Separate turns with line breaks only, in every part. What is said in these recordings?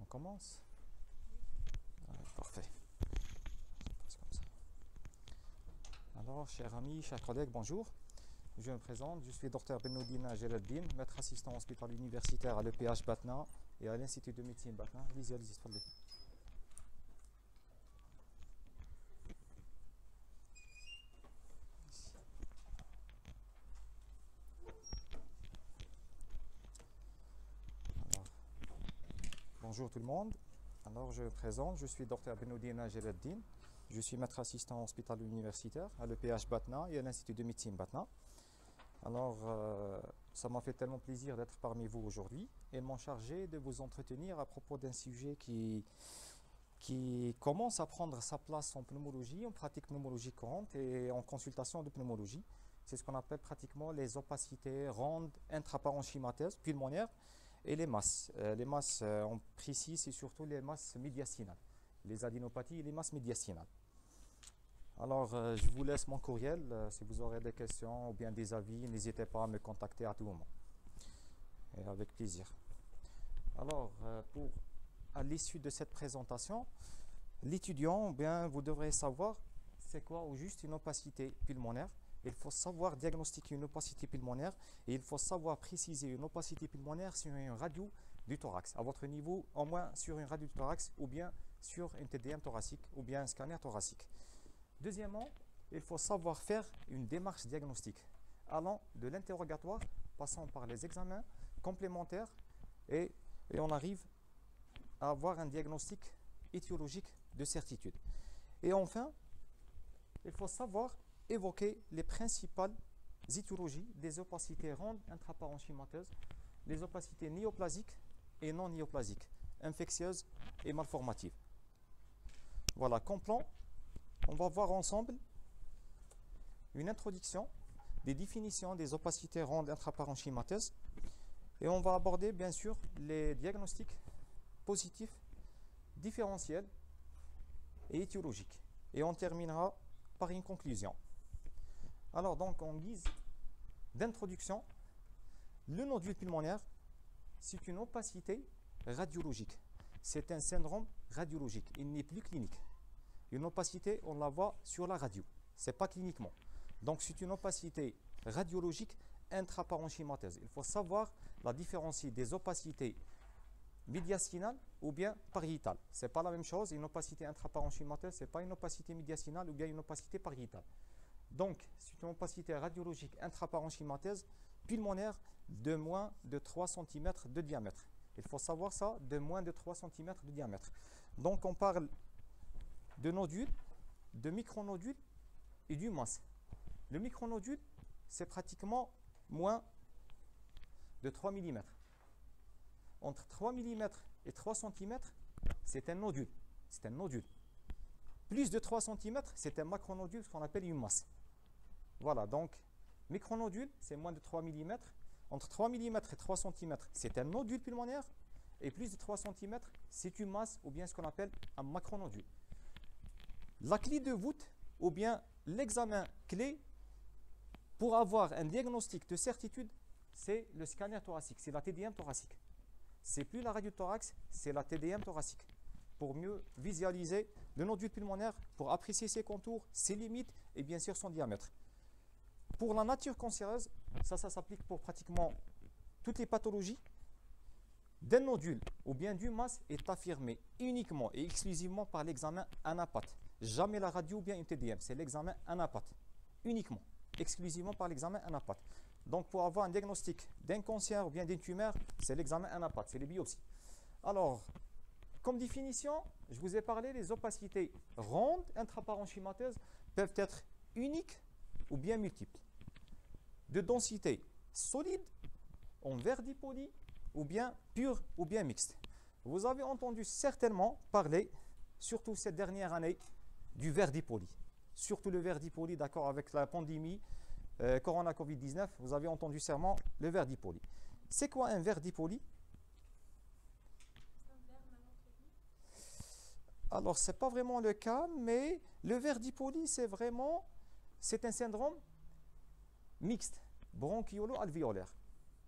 commence. Parfait. Comme ça. Alors, chers amis, chers collègues, bonjour. Je me présente, je suis Dr Benoudina Geladdin, maître assistant hospitalier universitaire à l'EPH Batna et à l'Institut de médecine Batna. Allez-y, allez-y. Bonjour tout le monde. Alors je me présente, je suis Dr Benoudina Geladdin. Je suis maître assistant hospitalier universitaire à l'EPH Batna et à l'Institut de médecine Batna. Alors ça m'a fait tellement plaisir d'être parmi vous aujourd'hui et m'en chargé de vous entretenir à propos d'un sujet qui commence à prendre sa place en pneumologie, en pratique pneumologie courante et en consultation de pneumologie. C'est ce qu'on appelle pratiquement les opacités rondes intraparenchymateuses pulmonaires et les masses. Les masses, on précise, c'est surtout les masses médiastinales, les adénopathies et les masses médiastinales. Alors, je vous laisse mon courriel. Si vous aurez des questions ou bien des avis, n'hésitez pas à me contacter à tout moment. Et avec plaisir. Alors, à l'issue de cette présentation, l'étudiant, bien, vous devrez savoir c'est quoi au juste une opacité pulmonaire. Il faut savoir diagnostiquer une opacité pulmonaire et il faut savoir préciser une opacité pulmonaire sur une radio du thorax. À votre niveau, au moins sur une radio du thorax ou bien sur un TDM thoracique ou bien un scanner thoracique. Deuxièmement, il faut savoir faire une démarche diagnostique allant de l'interrogatoire, passant par les examens complémentaires et on arrive à avoir un diagnostic étiologique de certitude. Et enfin, il faut savoir évoquer les principales étiologies des opacités rondes intraparenchymateuses, les opacités néoplasiques et non néoplasiques, infectieuses et malformatives. Voilà, comme plan, on va voir ensemble une introduction des définitions des opacités rondes intraparenchymateuses et on va aborder bien sûr les diagnostics positifs, différentiels et étiologiques. Et on terminera par une conclusion. Alors donc en guise d'introduction, le nodule pulmonaire, c'est une opacité radiologique. C'est un syndrome radiologique, il n'est plus clinique. Une opacité, on la voit sur la radio, ce n'est pas cliniquement. Donc c'est une opacité radiologique intraparenchymateuse. Il faut savoir la différencier des opacités médiastinales ou bien pariétales. Ce n'est pas la même chose, une opacité intraparenchymateuse, ce n'est pas une opacité médiastinale ou bien une opacité pariétale. Donc, c'est une opacité radiologique intraparenchymateuse pulmonaire de moins de 3 cm de diamètre. Il faut savoir ça, de moins de 3 cm de diamètre. Donc, on parle de nodules, de micronodules et du masse. Le micronodule, c'est pratiquement moins de 3 mm. Entre 3 mm et 3 cm, c'est un nodule. C'est un nodule. Plus de 3 cm, c'est un macronodule, ce qu'on appelle une masse. Voilà, donc, micronodule, c'est moins de 3 mm. Entre 3 mm et 3 cm, c'est un nodule pulmonaire. Et plus de 3 cm, c'est une masse ou bien ce qu'on appelle un macronodule. La clé de voûte ou bien l'examen clé pour avoir un diagnostic de certitude, c'est le scanner thoracique, c'est la TDM thoracique. C'est plus la radiothorax, c'est la TDM thoracique. Pour mieux visualiser le nodule pulmonaire, pour apprécier ses contours, ses limites et bien sûr son diamètre. Pour la nature cancéreuse, ça s'applique pour pratiquement toutes les pathologies. D'un nodule ou bien d'une masse est affirmé uniquement et exclusivement par l'examen ANAPAT. Jamais la radio ou bien une TDM, c'est l'examen ANAPAT. Uniquement, exclusivement par l'examen ANAPAT. Donc pour avoir un diagnostic d'un cancer ou bien d'une tumeur, c'est l'examen ANAPAT, c'est les biopsies. Alors, comme définition, je vous ai parlé, les opacités rondes intraparenchymateuses peuvent être uniques ou bien multiples. De densité solide, en verdipoli, ou bien pure ou bien mixte. Vous avez entendu certainement parler, surtout cette dernière année, du verdipoli. Surtout le verdipoli, d'accord, avec la pandémie Corona Covid-19, vous avez entendu sûrement le verdipoli. C'est quoi un verdipoli? Alors, ce n'est pas vraiment le cas, mais le verdipoli, c'est un syndrome mixte, bronchiolo-alvéolaire.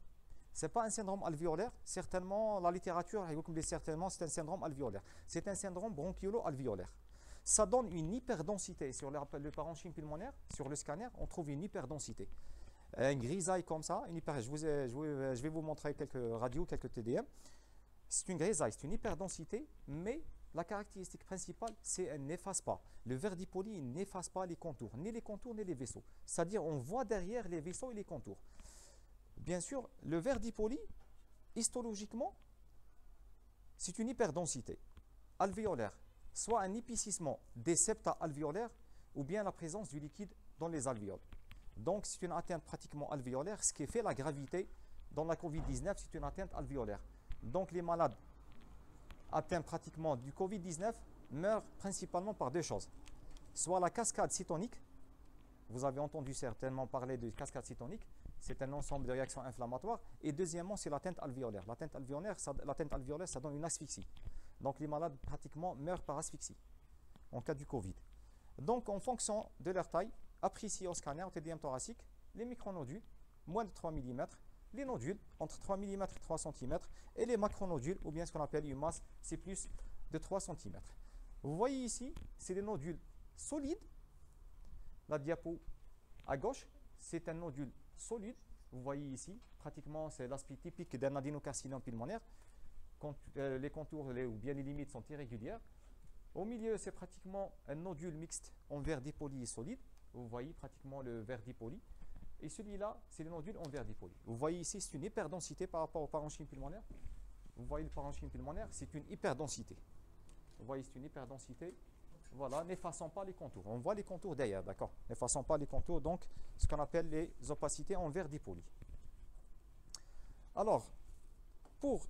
Ce n'est pas un syndrome alvéolaire. Certainement, la littérature, certainement, c'est un syndrome alvéolaire. C'est un syndrome bronchiolo-alvéolaire. Ça donne une hyperdensité sur le parenchyme pulmonaire. Sur le scanner, on trouve une hyperdensité. Une grisaille comme ça, je vais vous montrer quelques radios, quelques TDM. C'est une grisaille, c'est une hyperdensité, mais la caractéristique principale, c'est qu'elle n'efface pas. Le verre dipoli n'efface pas les contours, ni les vaisseaux. C'est-à-dire, on voit derrière les vaisseaux et les contours. Bien sûr, le verre dipoli, histologiquement, c'est une hyperdensité alvéolaire, soit un épaississement des septa alvéolaires ou bien la présence du liquide dans les alvéoles. Donc, c'est une atteinte pratiquement alvéolaire, ce qui fait la gravité dans la Covid-19, c'est une atteinte alvéolaire. Donc, les malades atteints pratiquement du Covid-19 meurent principalement par deux choses. Soit la cascade cytonique, vous avez entendu certainement parler de cascade cytonique, c'est un ensemble de réactions inflammatoires. Et deuxièmement, c'est l'atteinte alvéolaire. L'atteinte alvéolaire, ça donne une asphyxie. Donc, les malades pratiquement meurent par asphyxie en cas du Covid. Donc, en fonction de leur taille, apprécié au scanner, au TDM thoracique, les micronodules, moins de 3 mm, les nodules, entre 3 mm et 3 cm, et les macronodules, ou bien ce qu'on appelle une masse, c'est plus de 3 cm. Vous voyez ici, c'est des nodules solides. La diapo à gauche, c'est un nodule solide. Vous voyez ici, pratiquement, c'est l'aspect typique d'un adénocarcinome pulmonaire. Les contours ou bien les limites sont irrégulières. Au milieu, c'est pratiquement un nodule mixte en verre dipoli et solide. Vous voyez pratiquement le verre dipoli. Et celui-là, c'est le nodule en verre dipoli. Vous voyez ici, c'est une hyperdensité par rapport au parenchyme pulmonaire. Vous voyez le parenchyme pulmonaire, c'est une hyperdensité. Vous voyez, c'est une hyperdensité. Voilà, n'effaçons pas les contours. On voit les contours derrière, d'accord? N'effaçons pas les contours, donc ce qu'on appelle les opacités en verre dipoli. Alors, pour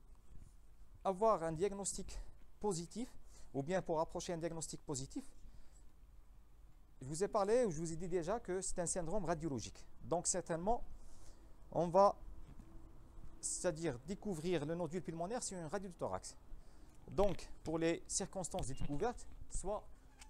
avoir un diagnostic positif, ou bien pour approcher un diagnostic positif, je vous ai parlé, ou je vous ai dit déjà que c'est un syndrome radiologique. Donc certainement, on va, c'est-à-dire découvrir le nodule pulmonaire sur une radio du thorax. Donc, pour les circonstances de découverte, soit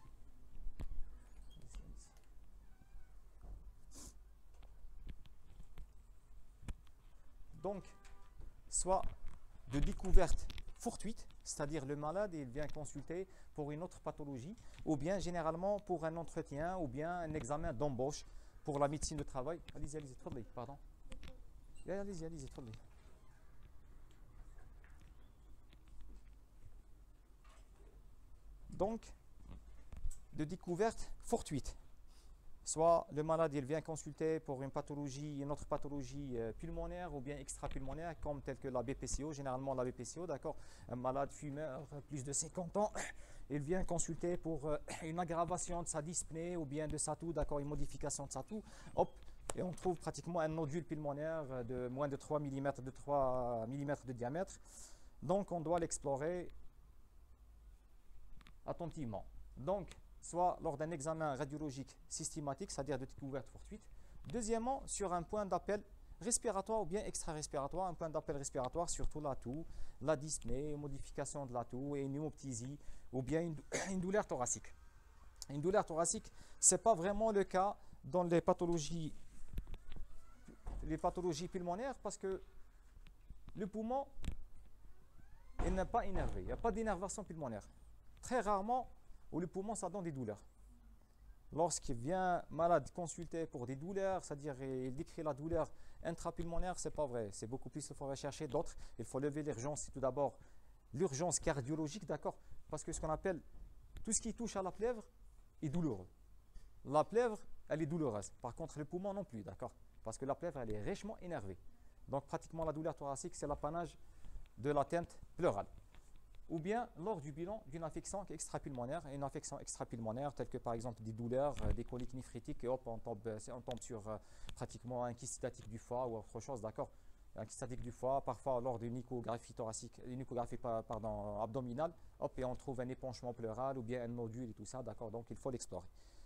de découverte fortuite, c'est-à-dire le malade il vient consulter pour une autre pathologie, ou bien généralement pour un entretien, ou bien un examen d'embauche pour la médecine de travail. Allez-y, pardon. Allez-y, تفضلي. Donc, de découverte fortuite. Soit le malade il vient consulter pour une pathologie, une autre pathologie pulmonaire ou bien extrapulmonaire, comme telle que la BPCO, généralement la BPCO, d'accord, un malade fumeur, plus de 50 ans, il vient consulter pour une aggravation de sa dyspnée ou bien de sa toux, d'accord, une modification de sa toux, hop, et on trouve pratiquement un nodule pulmonaire de moins de 3 mm, de diamètre. Donc on doit l'explorer attentivement. Donc, soit lors d'un examen radiologique systématique, c'est-à-dire de découverte fortuite. Deuxièmement, sur un point d'appel respiratoire ou bien extra-respiratoire, un point d'appel respiratoire, surtout la toux, la dyspnée, modification de la toux et une pneumoptysie ou bien une douleur thoracique. Une douleur thoracique, ce n'est pas vraiment le cas dans les pathologies pulmonaires parce que le poumon n'est pas énervé, il n'y a pas d'énervation pulmonaire. Très rarement, où le poumon, ça donne des douleurs. Lorsqu'il vient malade consulter pour des douleurs, c'est-à-dire il décrit la douleur intrapulmonaire, c'est pas vrai. C'est beaucoup plus, il faut rechercher d'autres. Il faut lever l'urgence, c'est tout d'abord l'urgence cardiologique, d'accord? Parce que ce qu'on appelle, tout ce qui touche à la plèvre est douloureux. La plèvre, elle est douloureuse. Par contre, le poumon non plus, d'accord? Parce que la plèvre, elle est richement énervée. Donc, pratiquement, la douleur thoracique, c'est l'apanage de l'atteinte pleurale. Ou bien lors du bilan d'une affection extrapulmonaire, une affection extrapulmonaire telle que par exemple des douleurs, des coliques néphrétiques et hop, on tombe sur pratiquement un kystatique du foie ou autre chose, d'accord? Un kystatique du foie, parfois lors d'une échographie thoracique, une échographie abdominale, hop, et on trouve un épanchement pleural ou bien un nodule et tout ça, d'accord? Donc il faut l'explorer.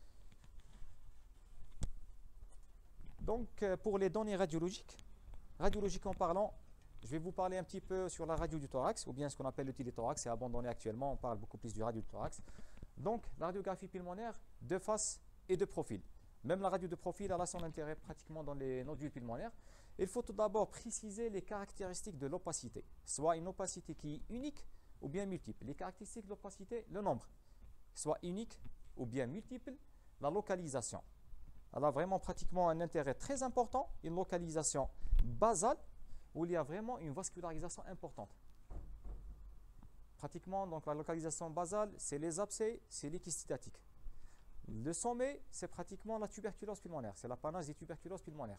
Donc pour les données radiologiquement parlant, je vais vous parler un petit peu sur la radio du thorax, ou bien ce qu'on appelle le téléthorax, c'est abandonné actuellement, on parle beaucoup plus du radio du thorax. Donc, la radiographie pulmonaire de face et de profil. Même la radio de profil, elle a son intérêt pratiquement dans les nodules pulmonaires. Il faut tout d'abord préciser les caractéristiques de l'opacité, soit une opacité qui est unique ou bien multiple. Les caractéristiques de l'opacité, le nombre, soit unique ou bien multiple, la localisation. Elle a vraiment pratiquement un intérêt très important, une localisation basale où il y a vraiment une vascularisation importante. Pratiquement, donc la localisation basale, c'est les abcès, c'est les kystes statiques. Le sommet, c'est pratiquement la tuberculose pulmonaire, c'est l'apanage des tuberculoses pulmonaires.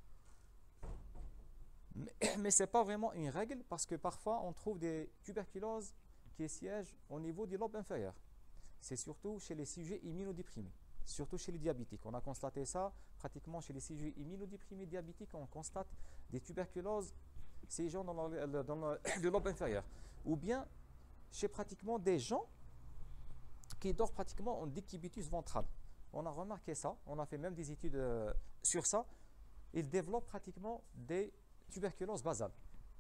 Mais ce n'est pas vraiment une règle parce que parfois on trouve des tuberculoses qui siègent au niveau du lobe inférieur. C'est surtout chez les sujets immunodéprimés, surtout chez les diabétiques. On a constaté ça pratiquement chez les sujets immunodéprimés diabétiques, on constate des tuberculoses siégeant dans le lobe inférieur. Ou bien chez pratiquement des gens qui dorment pratiquement en décubitus ventral. On a remarqué ça, on a fait même des études sur ça. Ils développent pratiquement des tuberculose basale.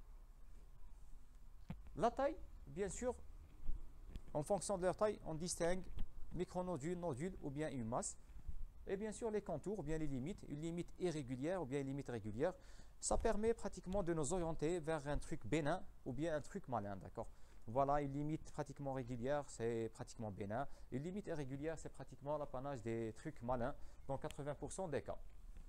La taille, bien sûr, en fonction de leur taille, on distingue micronodule, nodule ou bien une masse. Et bien sûr, les contours ou bien les limites, une limite irrégulière ou bien une limite régulière. Ça permet pratiquement de nous orienter vers un truc bénin ou bien un truc malin, d'accord? Voilà, une limite pratiquement régulière, c'est pratiquement bénin. Une limite irrégulière, c'est pratiquement l'apanage des trucs malins dans 80% des cas.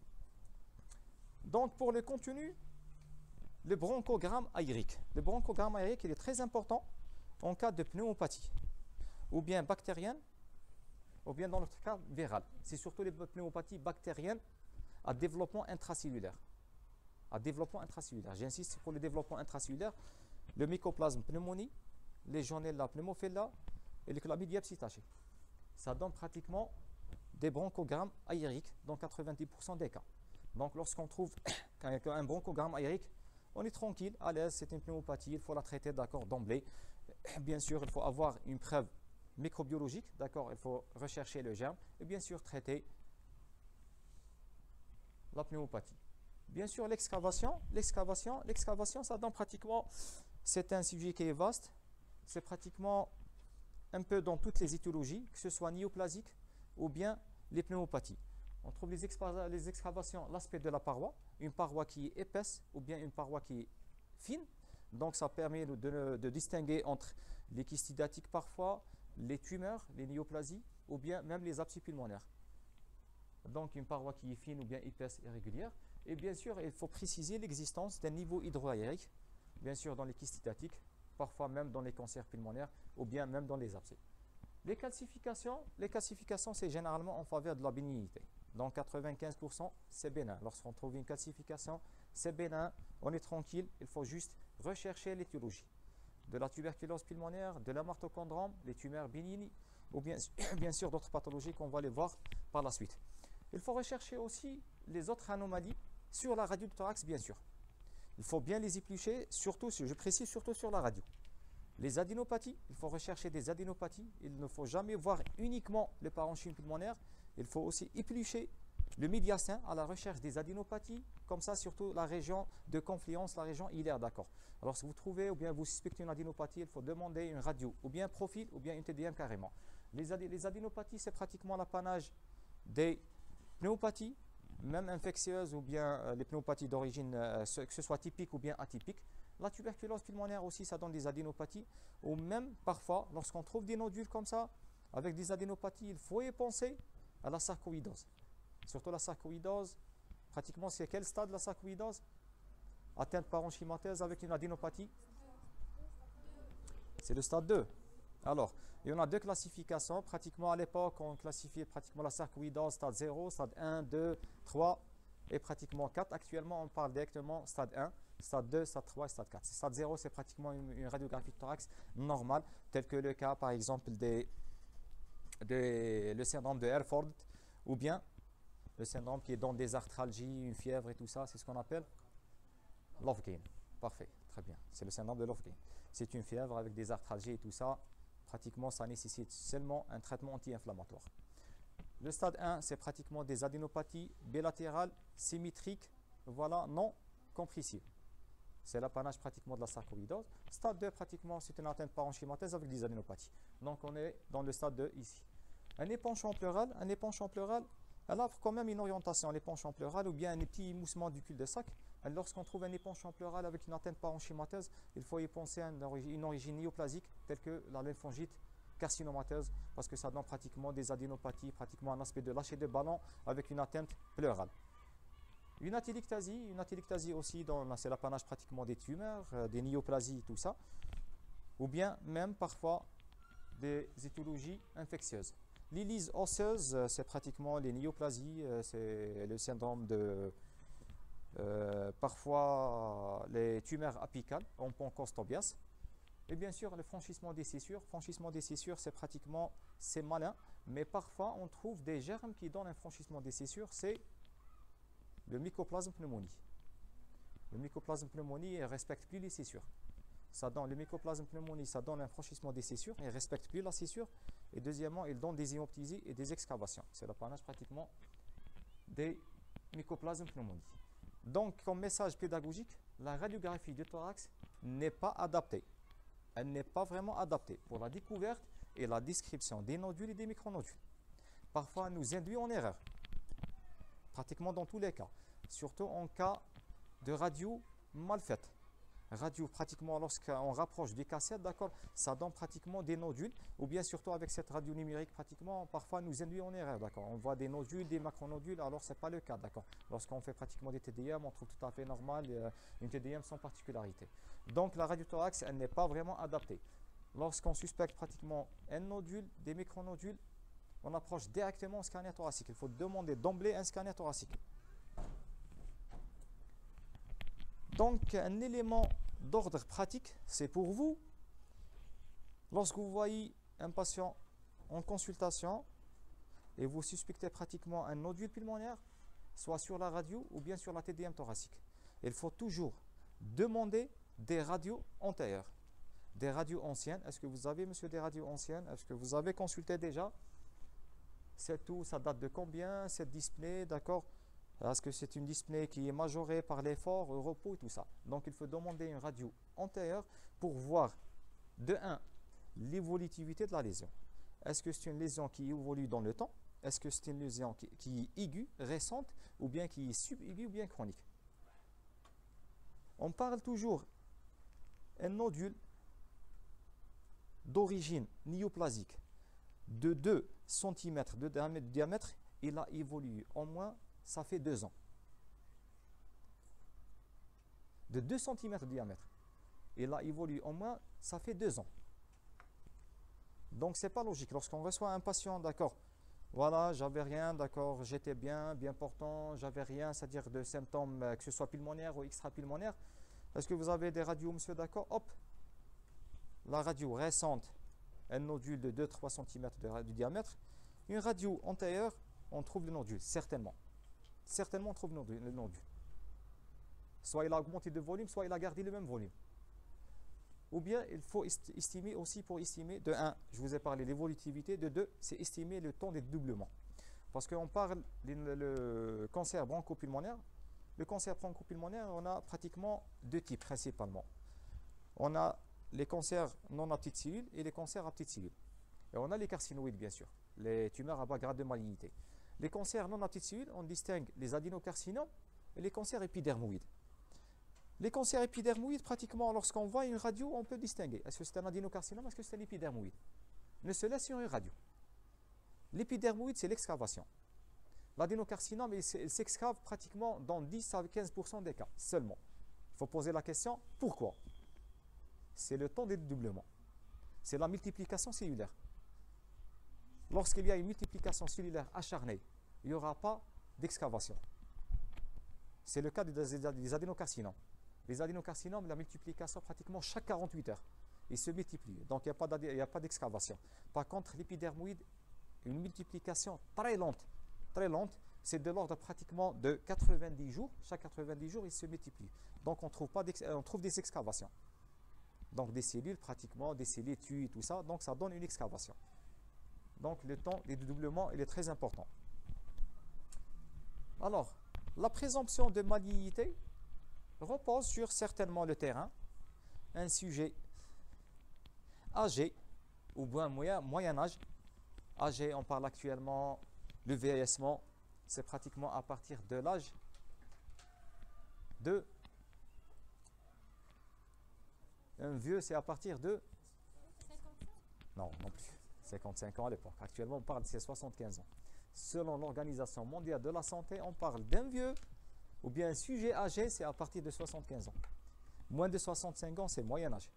Donc, pour le contenu, le bronchogramme aérique. Le bronchogramme aérique, il est très important en cas de pneumopathie, ou bien bactérienne, ou bien dans notre cas virale. C'est surtout les pneumopathies bactériennes à développement intracellulaire. À développement intracellulaire. J'insiste pour le développement intracellulaire, le mycoplasme pneumonie, legionella pneumophila et le chlamydia psittaceae. Ça donne pratiquement des bronchogrammes aériques dans 90% des cas. Donc lorsqu'on trouve un bronchogramme aérique, on est tranquille, à l'aise, c'est une pneumopathie, il faut la traiter, d'accord, d'emblée. Bien sûr, il faut avoir une preuve microbiologique, d'accord, il faut rechercher le germe et bien sûr traiter la pneumopathie. Bien sûr, l'excavation, ça donne pratiquement, c'est un sujet qui est vaste, c'est pratiquement un peu dans toutes les étiologies, que ce soit néoplasique ou bien les pneumopathies. On trouve les excavations, l'aspect de la paroi, une paroi qui est épaisse ou bien une paroi qui est fine. Donc ça permet de distinguer entre les kystidatiques parfois, les tumeurs, les néoplasies ou bien même les abcès pulmonaires. Donc une paroi qui est fine ou bien épaisse et régulière. Et bien sûr, il faut préciser l'existence d'un niveau hydroaérique, bien sûr dans les kystidatiques, parfois même dans les cancers pulmonaires ou bien même dans les abcès. Les calcifications, c'est généralement en faveur de la bénignité. Dans 95%, c'est bénin. Lorsqu'on trouve une calcification, c'est bénin, on est tranquille, il faut juste rechercher l'étiologie. De la tuberculose pulmonaire, de l'hématocondrome, les tumeurs bénignes, ou bien sûr d'autres pathologies qu'on va les voir par la suite. Il faut rechercher aussi les autres anomalies sur la radio du thorax, bien sûr. Il faut bien les éplucher, surtout, je précise surtout sur la radio. Les adénopathies, il faut rechercher des adénopathies. Il ne faut jamais voir uniquement le parenchyme pulmonaire. Il faut aussi éplucher le médiastin à la recherche des adénopathies, comme ça surtout la région de confluence, la région ilaire, d'accord. Alors si vous trouvez ou bien vous suspectez une adénopathie, il faut demander une radio, ou bien un profil, ou bien une TDM carrément. Les adénopathies, c'est pratiquement l'apanage des pneumopathies, même infectieuses ou bien les pneumopathies d'origine, que ce soit typique ou bien atypique. La tuberculose pulmonaire aussi, ça donne des adénopathies, ou même parfois, lorsqu'on trouve des nodules comme ça, avec des adénopathies, il faut y penser à la sarcoïdose. Surtout la sarcoïdose, pratiquement c'est quel stade la sarcoïdose? Atteinte parenchymatose avec une adénopathie? C'est le stade 2. Alors, il y en a deux classifications. Pratiquement à l'époque, on classifiait pratiquement la sarcoïdose stade 0, stade 1, 2, 3 et pratiquement 4. Actuellement, on parle directement stade 1, stade 2, stade 3 et stade 4. Stade 0, c'est pratiquement une radiographie de thorax normale, tel que le cas par exemple le syndrome de Herford ou bien le syndrome qui est dans des arthralgies, une fièvre et tout ça, c'est ce qu'on appelle Lofgren. Parfait, très bien. C'est le syndrome de Lofgren. C'est une fièvre avec des arthralgies et tout ça. Pratiquement, ça nécessite seulement un traitement anti-inflammatoire. Le stade 1, c'est pratiquement des adénopathies bilatérales, symétriques, voilà, non compressives. C'est l'apanage pratiquement de la sarcoïdose. Stade 2, pratiquement, c'est une atteinte parenchymatose avec des adénopathies. Donc, on est dans le stade 2 ici. Un épanchement pleural, elle offre quand même une orientation, l'épanchement pleural ou bien un petit émoussement du cul-de-sac. Lorsqu'on trouve un épanchement pleural avec une atteinte parenchymateuse, il faut y penser à une origine néoplasique telle que la lymphangite carcinomateuse, parce que ça donne pratiquement des adénopathies, pratiquement un aspect de lâcher de ballon avec une atteinte pleurale. Une atelectasie aussi, c'est l'apanage pratiquement des tumeurs, des néoplasies, tout ça, ou bien même parfois des étiologies infectieuses. L'lyse osseuse, c'est pratiquement les néoplasies, c'est le syndrome de parfois les tumeurs apicales, on pense Tobias. Et bien sûr, le franchissement des cissures. Franchissement des cissures, c'est pratiquement, c'est malin, mais parfois on trouve des germes qui donnent un franchissement des cissures, c'est le mycoplasme pneumoniae. Le mycoplasme pneumoniae ne respecte plus les cissures. Le mycoplasme pneumoniae, ça donne un franchissement des cissures, il ne respecte plus la cissure. Et deuxièmement, il donne des hémoptysies et des excavations. C'est l'apanage pratiquement des mycoplasmes pneumoniae. Donc, comme message pédagogique, la radiographie du thorax n'est pas adaptée. Elle n'est pas vraiment adaptée pour la découverte et la description des nodules et des micronodules. Parfois, elle nous induit en erreur, pratiquement dans tous les cas, surtout en cas de radio mal faite. Radio, pratiquement lorsqu'on rapproche des cassettes, d'accord, ça donne pratiquement des nodules, ou bien surtout avec cette radio numérique, pratiquement, parfois nous induit en erreur, d'accord. On voit des nodules, des macronodules, alors ce n'est pas le cas, d'accord. Lorsqu'on fait pratiquement des TDM, on trouve tout à fait normal une TDM sans particularité. Donc la radiothorax, elle n'est pas vraiment adaptée. Lorsqu'on suspecte pratiquement un nodule, des micronodules, on approche directement au scanner thoracique. Il faut demander d'emblée un scanner thoracique. Donc, un élément d'ordre pratique, c'est pour vous, lorsque vous voyez un patient en consultation et vous suspectez pratiquement un nodule pulmonaire, soit sur la radio ou bien sur la TDM thoracique, il faut toujours demander des radios antérieures, des radios anciennes. Est-ce que vous avez, monsieur, des radios anciennes? Est-ce que vous avez consulté déjà? C'est tout, ça date de combien, cette dyspnée, d'accord? Est-ce que c'est une dyspnée qui est majorée par l'effort, le repos et tout ça? Donc, il faut demander une radio antérieure pour voir, de 1, l'évolutivité de la lésion. Est-ce que c'est une lésion qui évolue dans le temps? Est-ce que c'est une lésion qui est aiguë, récente, ou bien qui est subaiguë, ou bien chronique? On parle toujours un nodule d'origine néoplasique de 2 cm de diamètre, il a évolué au moins, ça fait 2 ans. De 2 cm de diamètre, il a évolué au moins, ça fait 2 ans. Donc, ce n'est pas logique. Lorsqu'on reçoit un patient, d'accord, voilà, j'avais rien, d'accord, j'étais bien portant, j'avais rien, c'est-à-dire de symptômes, que ce soit pulmonaire ou extra-pulmonaire. Est-ce que vous avez des radios, monsieur, d'accord? Hop, la radio récente, un nodule de 2-3 cm de diamètre. Une radio antérieure, on trouve le nodule, certainement. Certainement, on trouve le nodule. Soit il a augmenté de volume, soit il a gardé le même volume. Ou bien, il faut estimer aussi, pour estimer, de 1, je vous ai parlé de l'évolutivité, de 2, c'est estimer le temps des doublements. Parce qu'on parle le cancer bronchopulmonaire. Le cancer bronchopulmonaire, on a pratiquement 2 types principalement. On a les cancers non à petites cellules et les cancers à petites cellules. Et on a les carcinoïdes, bien sûr, les tumeurs à bas grade de malignité. Les cancers non à petites cellules, on distingue les adénocarcinomes et les cancers épidermoïdes. Les cancers épidermoïdes, pratiquement, lorsqu'on voit une radio, on peut distinguer. Est-ce que c'est un adénocarcinome, est-ce que c'est un épidermoïde? Ne se laisse sur une radio. L'épidermoïde, c'est l'excavation. L'adénocarcinome, il s'excave pratiquement dans 10 à 15% des cas, seulement. Il faut poser la question, pourquoi? C'est le temps des dédoublements. C'est la multiplication cellulaire. Lorsqu'il y a une multiplication cellulaire acharnée, il n'y aura pas d'excavation. C'est le cas des adénocarcinomes. Les adénocarcinomes, la multiplication pratiquement chaque 48 heures. Ils se multiplient, donc il n'y a pas d'excavation. Par contre, l'épidermoïde, une multiplication très lente, c'est de l'ordre pratiquement de 90 jours. Chaque 90 jours, il se multiplie. Donc on trouve des excavations. Donc des cellules, pratiquement, des cellules tuées, tout ça, donc ça donne une excavation. Donc le temps des dédoublements, il est très important. Alors, la présomption de malignité repose sur certainement le terrain, un sujet âgé ou bien moyen âge. Âgé, on parle actuellement, le vieillissement, c'est pratiquement à partir de l'âge de... Un vieux, c'est à partir de... Non, non plus. 55 ans à l'époque. Actuellement, on parle de 75 ans. Selon l'Organisation mondiale de la santé, on parle d'un vieux ou bien un sujet âgé, c'est à partir de 75 ans. Moins de 65 ans, c'est moyen âge.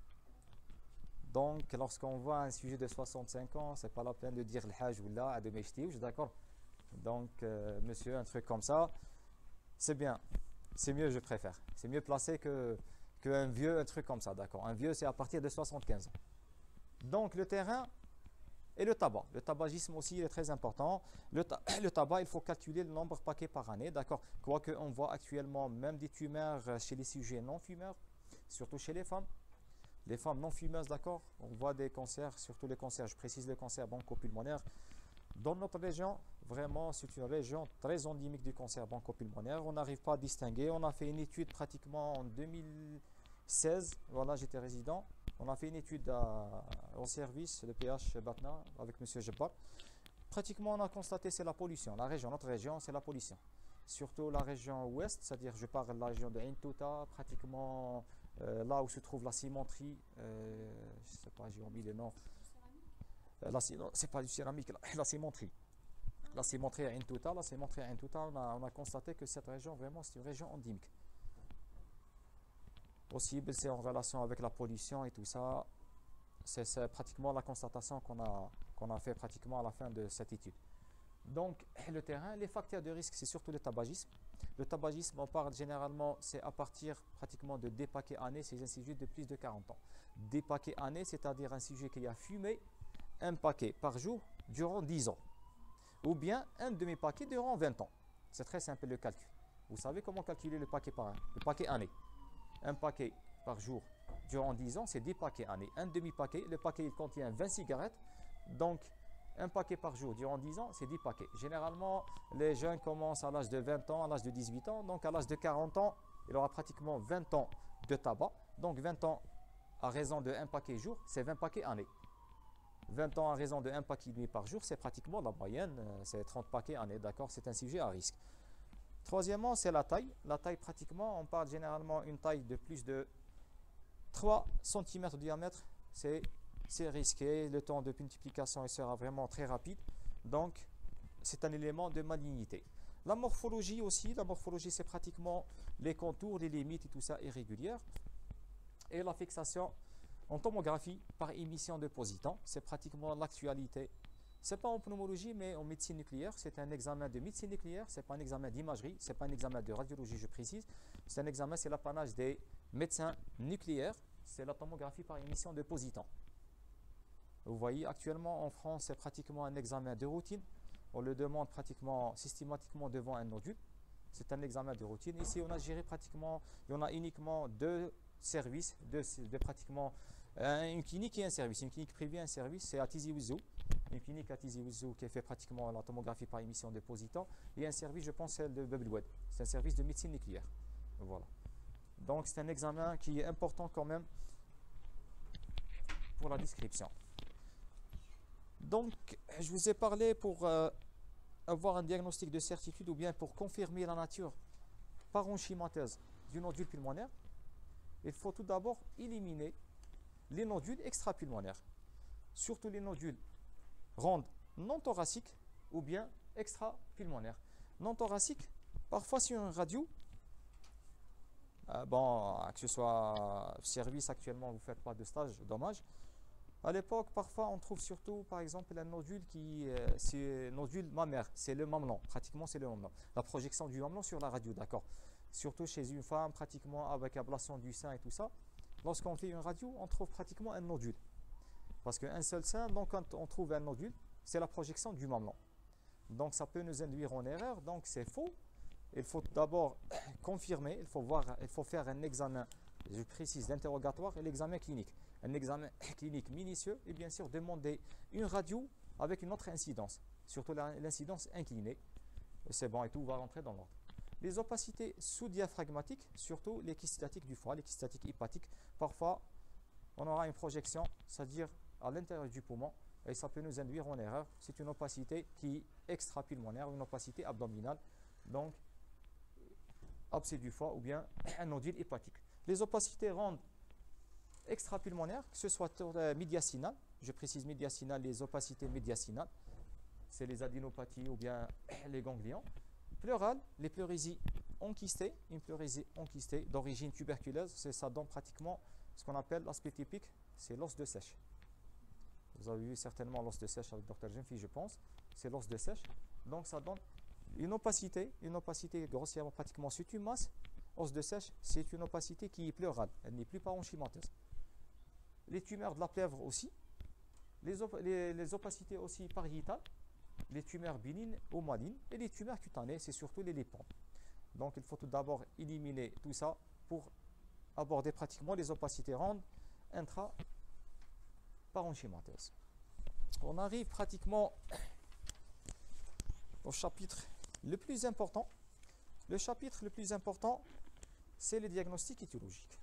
Donc, lorsqu'on voit un sujet de 65 ans, c'est pas la peine de dire le hajj ou là, à de mechti, d'accord? Donc, monsieur, un truc comme ça, c'est bien. C'est mieux, je préfère. C'est mieux placé qu'un vieux, un truc comme ça, d'accord? Un vieux, c'est à partir de 75 ans. Donc, le terrain et le tabac. Le tabagisme aussi est très important. Le tabac, il faut calculer le nombre de paquets par année, d'accord? Quoique, on voit actuellement même des tumeurs chez les sujets non-fumeurs, surtout chez les femmes. Les femmes non fumeuses, d'accord, on voit des cancers, surtout les cancers, je précise les cancers bronchopulmonaires. Dans notre région, vraiment, c'est une région très endémique du cancer bronchopulmonaire. On n'arrive pas à distinguer. On a fait une étude pratiquement en 2016. Voilà, j'étais résident. On a fait une étude au service de PH Batna avec M. Jabbar. Pratiquement, on a constaté c'est la pollution. La région, notre région, c'est la pollution. Surtout la région ouest, c'est-à-dire je parle de la région de Ain Touta, pratiquement là où se trouve la cimenterie, je ne sais pas, j'ai oublié le nom. C'est pas du céramique, la cimenterie. La cimenterie à Ain Touta, on a constaté que cette région, vraiment, c'est une région endémique. Possible, c'est en relation avec la pollution et tout ça. C'est pratiquement la constatation qu'on a fait pratiquement à la fin de cette étude. Donc, le terrain, les facteurs de risque, c'est surtout le tabagisme. Le tabagisme, on parle généralement, c'est à partir pratiquement de 2 paquets années, c'est un sujet de plus de 40 ans. 2 paquets années, c'est-à-dire un sujet qui a fumé un paquet par jour durant 10 ans. Ou bien un demi-paquet durant 20 ans. C'est très simple le calcul. Vous savez comment calculer le paquet année. Un paquet par jour durant 10 ans, c'est 10 paquets années. Un demi-paquet, le paquet il contient 20 cigarettes. Donc, un paquet par jour durant 10 ans, c'est 10 paquets. Généralement, les jeunes commencent à l'âge de 20 ans, à l'âge de 18 ans. Donc, à l'âge de 40 ans, il aura pratiquement 20 ans de tabac. Donc, 20 ans à raison de 1 paquet jour, c'est 20 paquets année. 20 ans à raison de 1 paquet demi par jour, c'est pratiquement la moyenne, c'est 30 paquets année, d'accord? C'est un sujet à risque. Troisièmement, c'est la taille. La taille, pratiquement, on parle généralement d'une taille de plus de 3 cm de diamètre. C'est risqué. Le temps de multiplication sera vraiment très rapide. Donc, c'est un élément de malignité. La morphologie aussi. La morphologie, c'est pratiquement les contours, les limites et tout ça irrégulières. Et la fixation en tomographie par émission de positons. C'est pratiquement l'actualité. Ce n'est pas en pneumologie, mais en médecine nucléaire. C'est un examen de médecine nucléaire. Ce n'est pas un examen d'imagerie. Ce n'est pas un examen de radiologie, je précise. C'est un examen, c'est l'apanage des médecins nucléaires. C'est la tomographie par émission de positons. Vous voyez, actuellement en France, c'est pratiquement un examen de routine. On le demande pratiquement systématiquement devant un nodule. C'est un examen de routine. Ici, on a géré pratiquement, il y en a uniquement 2 services, pratiquement une clinique et un service. Une clinique privée et un service, c'est à Tizi Ouzou. Une clinique à Tizi Ouzou qui fait pratiquement la tomographie par émission de positons. Et un service, je pense, celle de Bubblewed. C'est un service de médecine nucléaire. Voilà. Donc, c'est un examen qui est important quand même pour la description. Donc, je vous ai parlé pour avoir un diagnostic de certitude ou bien pour confirmer la nature parenchymateuse du nodule pulmonaire. Il faut tout d'abord éliminer les nodules extrapulmonaires, surtout les nodules rondes non thoraciques ou bien extrapulmonaires. Non thoraciques, parfois sur une radio, que ce soit service actuellement, vous ne faites pas de stage, dommage. À l'époque, parfois, on trouve surtout, par exemple, un nodule c'est nodule mammaire, c'est le mamelon, pratiquement c'est le mamelon. La projection du mamelon sur la radio, d'accord. Surtout chez une femme, pratiquement avec ablation du sein et tout ça. Lorsqu'on fait une radio, on trouve pratiquement un nodule. Parce qu'un seul sein, donc quand on trouve un nodule, c'est la projection du mamelon. Donc ça peut nous induire en erreur, donc c'est faux. Il faut d'abord confirmer, il faut faire un examen, je précise, d'interrogatoire et l'examen clinique. Un examen clinique minutieux et bien sûr demander une radio avec une autre incidence, surtout l'incidence inclinée. C'est bon et tout va rentrer dans l'ordre. Les opacités sous-diaphragmatiques, surtout les kystes statiques du foie, les kystes statiques hépatiques, parfois on aura une projection, c'est-à-dire à l'intérieur du poumon, et ça peut nous induire en erreur. C'est une opacité qui est extrapulmonaire, une opacité abdominale. Donc, abcès du foie ou bien un nodule hépatique. Les opacités rondes extrapulmonaires, que ce soit médiastinales, je précise médiastinales, les opacités médiastinales, c'est les adénopathies ou bien les ganglions. Pleurales, les pleurésies enquistées, une pleurésie enquistée d'origine tuberculeuse, ça donne pratiquement ce qu'on appelle l'aspect typique, c'est l'os de sèche. Vous avez vu certainement l'os de sèche avec Dr Genfi, je pense, c'est l'os de sèche. Donc ça donne une opacité grossièrement pratiquement c'est une masse. Os de sèche, c'est une opacité qui est pleurale, elle n'est plus parenchymateuse. Les tumeurs de la plèvre aussi, les opacités aussi pariétales, les tumeurs bénignes ou malignes et les tumeurs cutanées, c'est surtout les lipomes. Donc il faut tout d'abord éliminer tout ça pour aborder pratiquement les opacités rondes intra-parenchymateuses. On arrive pratiquement au chapitre le plus important. Le chapitre le plus important, c'est le diagnostic étiologique.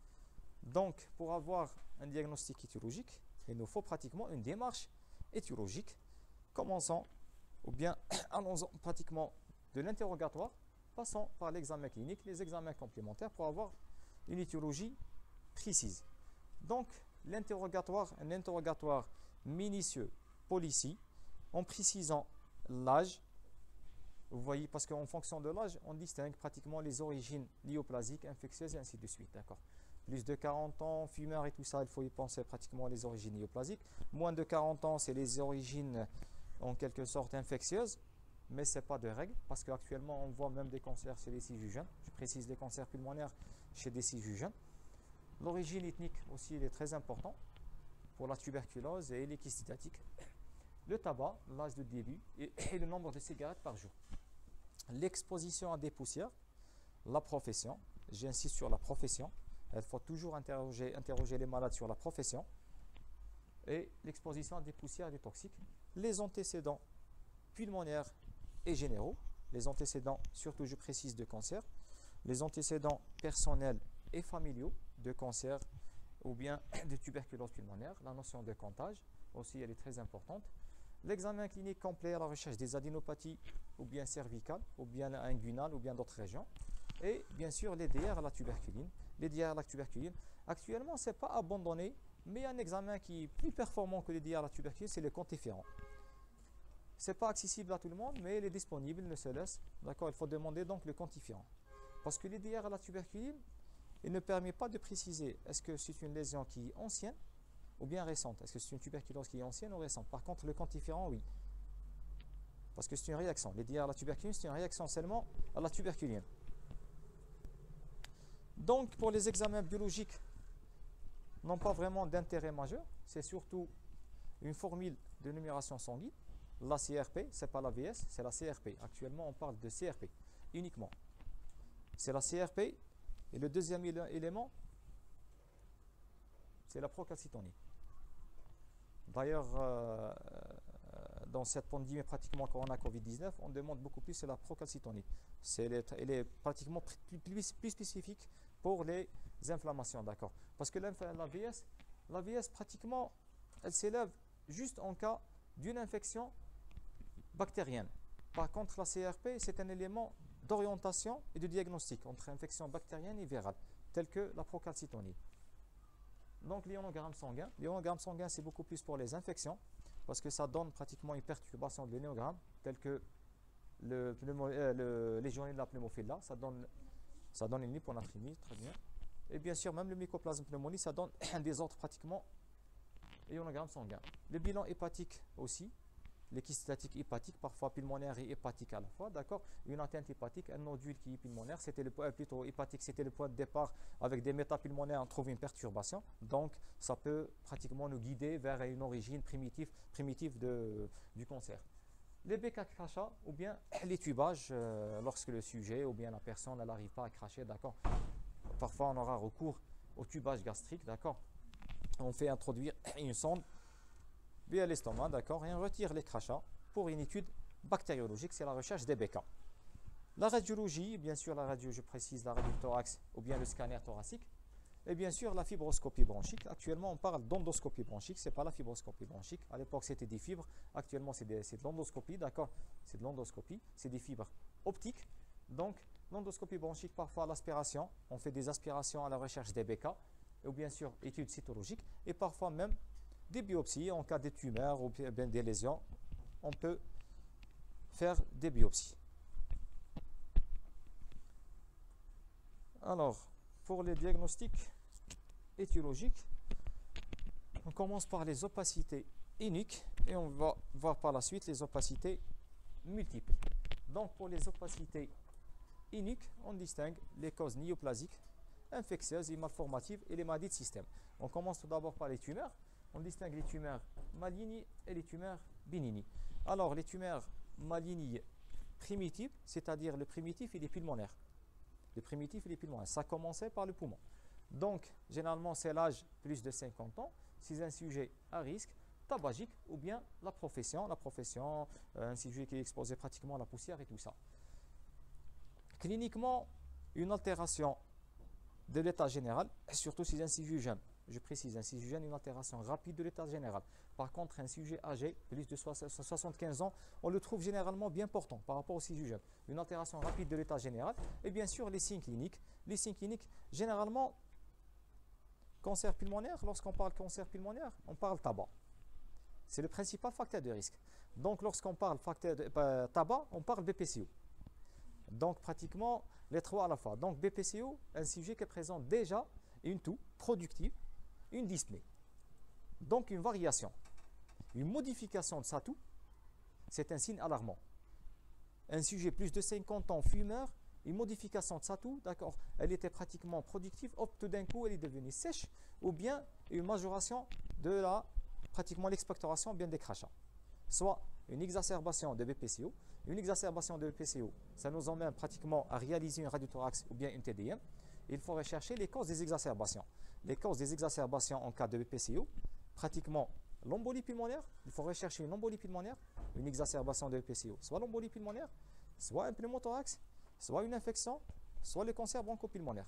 Donc, pour avoir un diagnostic étiologique, il nous faut pratiquement une démarche étiologique. Commençons, ou bien allons-en pratiquement de l'interrogatoire, passons par l'examen clinique, les examens complémentaires pour avoir une étiologie précise. Donc, l'interrogatoire, un interrogatoire minutieux, policier, en précisant l'âge. Vous voyez, parce qu'en fonction de l'âge, on distingue pratiquement les origines néoplasiques, infectieuses et ainsi de suite. D'accord. Plus de 40 ans, fumeur et tout ça, il faut y penser pratiquement les origines néoplasiques. Moins de 40 ans, c'est les origines en quelque sorte infectieuses, mais ce n'est pas de règle, parce qu'actuellement, on voit même des cancers chez les CIJU jeunes. Je précise les cancers pulmonaires chez des CIJU jeunes. L'origine ethnique aussi, il est très important pour la tuberculose et les kystes hépatiques. Le tabac, l'âge de début et le nombre de cigarettes par jour. L'exposition à des poussières, la profession, j'insiste sur la profession, il faut toujours interroger les malades sur la profession, et l'exposition à des poussières et des toxiques, les antécédents pulmonaires et généraux, les antécédents, surtout je précise, de cancer, les antécédents personnels et familiaux de cancer ou bien de tuberculose pulmonaire, la notion de comptage aussi elle est très importante. L'examen clinique complet à la recherche des adénopathies ou bien cervicales, ou bien inguinales, ou bien d'autres régions. Et bien sûr, les DR à la tuberculine. Les DR à la tuberculine, actuellement, ce n'est pas abandonné, mais il y a un examen qui est plus performant que les DR à la tuberculine, c'est le quantiférant. Ce n'est pas accessible à tout le monde, mais il est disponible, il ne se laisse. D'accord, il faut demander donc le quantiférant. Parce que les DR à la tuberculine, il ne permet pas de préciser est-ce que c'est une lésion qui est ancienne ou bien récente. Est-ce que c'est une tuberculose qui est ancienne ou récente? Par contre, le quantiférant, oui. Parce que c'est une réaction. Les DR à la tuberculine, c'est une réaction seulement à la tuberculine. Donc, pour les examens biologiques, n'ont pas vraiment d'intérêt majeur. C'est surtout une formule de numération sanguine. La CRP, ce n'est pas la VS, c'est la CRP. Actuellement, on parle de CRP uniquement. C'est la CRP. Et le deuxième élément, c'est la procalcitonie. D'ailleurs, dans cette pandémie pratiquement Corona Covid-19, on demande beaucoup plus la procalcitonie. Elle est pratiquement plus spécifique pour les inflammations, d'accord. Parce que la VS pratiquement, elle s'élève juste en cas d'une infection bactérienne. Par contre, la CRP, c'est un élément d'orientation et de diagnostic entre infection bactérienne et virale, telle que la procalcitonie. Donc l'ionogramme sanguin. L'ionogramme sanguin, c'est beaucoup plus pour les infections, parce que ça donne pratiquement une perturbation de l'ionogramme, telle que le légionnaire de la pneumophile, ça donne une hyponatrémie, très bien. Et bien sûr, même le mycoplasme pneumonie, ça donne un désordre pratiquement ionogramme sanguin. Le bilan hépatique aussi, les kystes hépatiques, parfois pulmonaires et hépatiques à la fois, d'accord. Une atteinte hépatique, un nodule qui est pulmonaire, plutôt hépatique, c'était le point de départ. Avec des métapulmonaires, on trouve une perturbation. Donc, ça peut pratiquement nous guider vers une origine primitive du cancer. Les becs à crachat ou bien les tubages, lorsque le sujet ou bien la personne n'arrive pas à cracher, d'accord. Parfois, on aura recours au tubage gastrique, d'accord. On fait introduire une sonde via l'estomac, d'accord, et on retire les crachats pour une étude bactériologique, c'est la recherche des BK. La radiologie, bien sûr, je précise la radio thorax ou bien le scanner thoracique, et bien sûr la fibroscopie bronchique. Actuellement, on parle d'endoscopie bronchique, ce n'est pas la fibroscopie bronchique. À l'époque, c'était des fibres, actuellement, c'est de l'endoscopie, d'accord, c'est de l'endoscopie, c'est des fibres optiques. Donc, L'endoscopie bronchique, parfois l'aspiration, on fait des aspirations à la recherche des BK, ou bien sûr études cytologiques, et parfois même des biopsies en cas de tumeurs ou bien des lésions, on peut faire des biopsies. Alors, pour les diagnostics étiologiques, on commence par les opacités uniques et on va voir par la suite les opacités multiples. Donc, pour les opacités uniques, on distingue les causes néoplasiques, infectieuses et malformatives et les maladies de système. On commence tout d'abord par les tumeurs. On distingue les tumeurs malignes et les tumeurs bénignes. Alors, les tumeurs malignes primitives, c'est-à-dire le primitif et les pulmonaires. Le primitif et les pulmonaires, ça commençait par le poumon. Donc, généralement, c'est l'âge plus de 50 ans. C'est un sujet à risque, tabagique ou bien la profession, un sujet qui est exposé pratiquement à la poussière et tout ça. Cliniquement, une altération de l'état général, surtout si c'est un sujet jeune. Je précise, un sujet jeune, une altération rapide de l'état général. Par contre, un sujet âgé, plus de 75 ans, on le trouve généralement bien portant par rapport au sujet jeune. Une altération rapide de l'état général. Et bien sûr, les signes cliniques. Les signes cliniques, généralement, cancer pulmonaire, lorsqu'on parle cancer pulmonaire, on parle tabac. C'est le principal facteur de risque. Donc, lorsqu'on parle tabac, on parle BPCO. Donc, pratiquement les trois à la fois. Donc, BPCO, un sujet qui présente déjà une toux productive, une dyspnée. Donc, une variation, une modification de sa toux, c'est un signe alarmant. Un sujet plus de 50 ans, fumeur, une modification de sa toux, d'accord, elle était pratiquement productive, hop, tout d'un coup, elle est devenue sèche, ou bien une majoration de pratiquement l'expectoration, bien des crachats. Soit une exacerbation de BPCO. Une exacerbation de BPCO, ça nous emmène pratiquement à réaliser une radiothorax ou bien une TDM. Il faut rechercher les causes des exacerbations. Les causes des exacerbations en cas de BPCO, pratiquement l'embolie pulmonaire, il faut rechercher une embolie pulmonaire, une exacerbation de BPCO, soit l'embolie pulmonaire, soit un pneumothorax, soit une infection, soit le cancer bronchopulmonaire.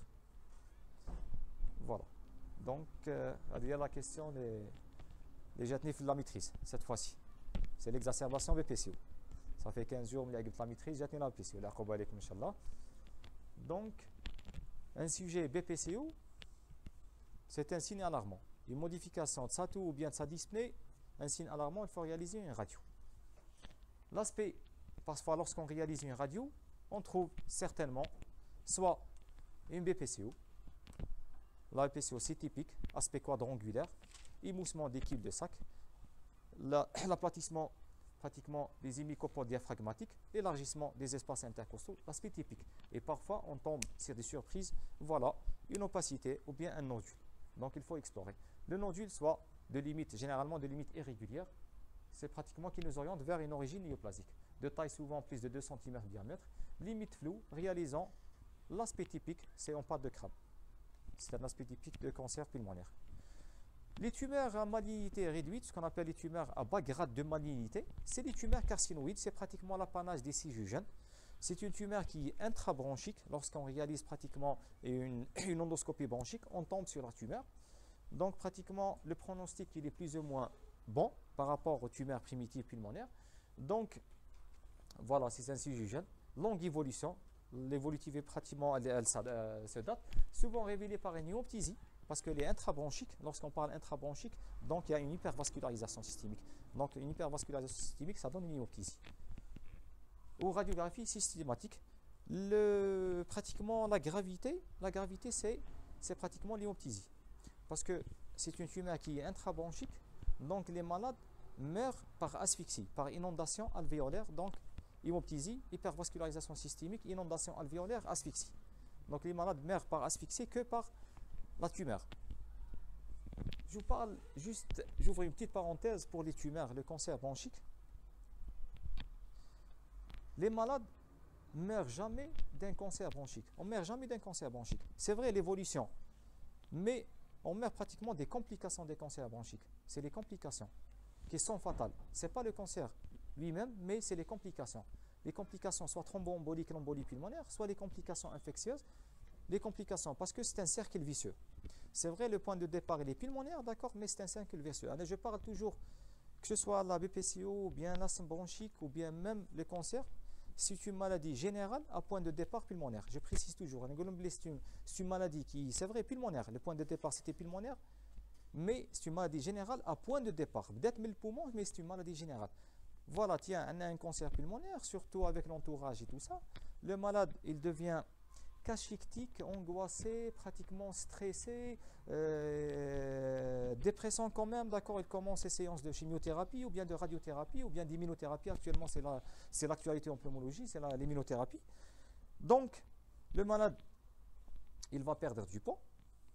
Voilà. Donc, il y a la question des jatnifs de la maîtrise, cette fois-ci. C'est l'exacerbation BPCO. Ça fait 15 jours, mais il y a la maîtrise, jatnif la BPCO. Donc, un sujet BPCO, c'est un signe alarmant. Une modification de sa toux ou bien de sa dyspnée, un signe alarmant, il faut réaliser une radio. L'aspect, parfois lorsqu'on réalise une radio, on trouve certainement soit une BPCO, la BPCO c'est typique, aspect quadrangulaire, émoussement des cuves de sac, l'aplatissement pratiquement des hémicopodes diaphragmatiques, élargissement des espaces intercostaux, l'aspect typique. Et parfois, on tombe sur des surprises, voilà, une opacité ou bien un nodule. Donc, il faut explorer. Le nodule, soit de limite, généralement de limite irrégulière, c'est pratiquement qui nous oriente vers une origine néoplasique, de taille souvent plus de 2 cm de diamètre, limite floue, réalisant l'aspect typique, c'est en pâte de crabe. C'est un aspect typique de cancer pulmonaire. Les tumeurs à malignité réduite, ce qu'on appelle les tumeurs à bas grade de malignité, c'est les tumeurs carcinoïdes, c'est pratiquement l'apanage des sujets jeunes. C'est une tumeur qui est intrabronchique. Lorsqu'on réalise pratiquement une endoscopie bronchique, on tombe sur la tumeur. Donc pratiquement le pronostic il est plus ou moins bon par rapport aux tumeurs primitives pulmonaires. Donc voilà, c'est un sujet jeune, longue évolution. L'évolutive est pratiquement, elle se date, souvent révélée par une myoptysie. Parce que les intrabronchiques, lorsqu'on parle intrabronchique, donc il y a une hypervascularisation systémique. Donc une hypervascularisation systémique, ça donne une myoptysie. Aux radiographies systématiques, pratiquement la gravité c'est pratiquement l'hypoptysie. Parce que c'est une tumeur qui est intrabronchique, donc les malades meurent par asphyxie, par inondation alvéolaire, donc hypoptysie, hypervascularisation systémique, inondation alvéolaire, asphyxie. Donc les malades meurent par asphyxie que par la tumeur. Je vous parle juste, j'ouvre une petite parenthèse pour les tumeurs, le cancer bronchique. Les malades ne meurent jamais d'un cancer bronchique. On ne meurt jamais d'un cancer bronchique. C'est vrai l'évolution, mais on meurt pratiquement des complications des cancers bronchiques. C'est les complications qui sont fatales. Ce n'est pas le cancer lui-même, mais c'est les complications. Les complications soit thromboemboliques, l'embolie pulmonaire, soit les complications infectieuses. Les complications, parce que c'est un cercle vicieux. C'est vrai, le point de départ il est pulmonaire, d'accord, mais c'est un cercle vicieux. Allez, je parle toujours, que ce soit la BPCO, ou bien l'asthme bronchique, ou bien même le cancer, c'est une maladie générale à point de départ pulmonaire. Je précise toujours, c'est une maladie qui, c'est vrai, pulmonaire. Le point de départ, c'était pulmonaire, mais c'est une maladie générale à point de départ. Peut-être mais le poumon, mais c'est une maladie générale. Voilà, tiens, on a un cancer pulmonaire, surtout avec l'entourage et tout ça. Le malade, il devient cachectique, angoissé, pratiquement stressé, dépressant quand même, d'accord, il commence ses séances de chimiothérapie ou bien de radiothérapie ou bien d'immunothérapie. Actuellement, c'est l'actualité en pneumologie, c'est l'immunothérapie. Donc, le malade, il va perdre du poids.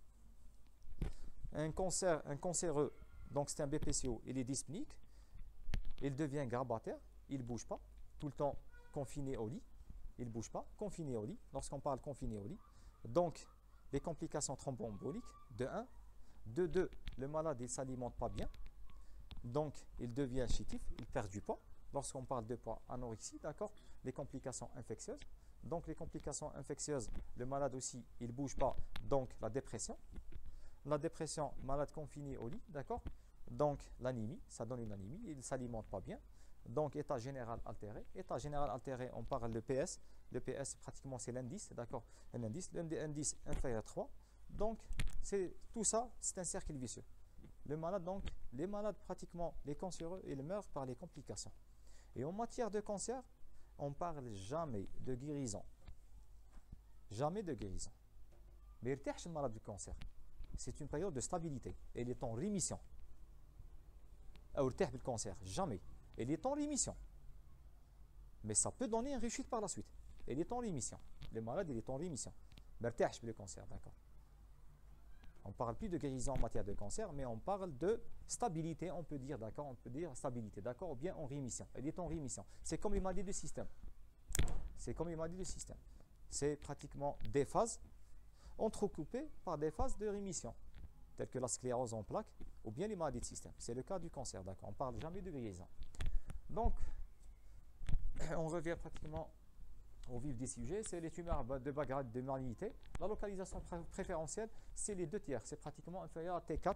Un cancéreux, donc c'est un BPCO, il est dyspnique, il devient grabataire, il ne bouge pas, tout le temps confiné au lit. Il ne bouge pas, confiné au lit, lorsqu'on parle confiné au lit. Donc, les complications thromboemboliques, de 1. De 2, le malade ne s'alimente pas bien. Donc, il devient chétif, il perd du poids. Lorsqu'on parle de poids, anorexie, d'accord. Les complications infectieuses. Donc, les complications infectieuses, le malade aussi, il ne bouge pas. Donc, la dépression. La dépression, malade confiné au lit, d'accord. Donc, l'anémie, ça donne une anémie, il ne s'alimente pas bien. Donc, état général altéré. État général altéré, on parle de PS. Le PS, pratiquement, c'est l'indice, d'accord? L'indice inférieur à 3. Donc, tout ça, c'est un cercle vicieux. Le malade, donc, les malades, pratiquement, les cancéreux, ils meurent par les complications. Et en matière de cancer, on ne parle jamais de guérison. Jamais de guérison. Mais le malade du cancer, c'est une période de stabilité. Il est en rémission. Ou le cancer, jamais. Il est en rémission. Mais ça peut donner une réussite par la suite. Il est en rémission. Le malade, il est en rémission. Mais le cancer, d'accord. On ne parle plus de guérison en matière de cancer, mais on parle de stabilité, on peut dire, d'accord, on peut dire stabilité, d'accord, ou bien en rémission. Il est en rémission. C'est comme une maladie de système. C'est comme une maladie de système. C'est pratiquement des phases entrecoupées par des phases de rémission, telles que la sclérose en plaques, ou bien les maladies de système. C'est le cas du cancer, d'accord. On ne parle jamais de guérison. Donc, on revient pratiquement au vif des sujets, c'est les tumeurs de bas grade de malignité. La localisation préférentielle, c'est les 2 tiers, c'est pratiquement inférieur à T4,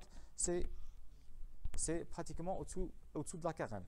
c'est pratiquement au-dessous de la carène.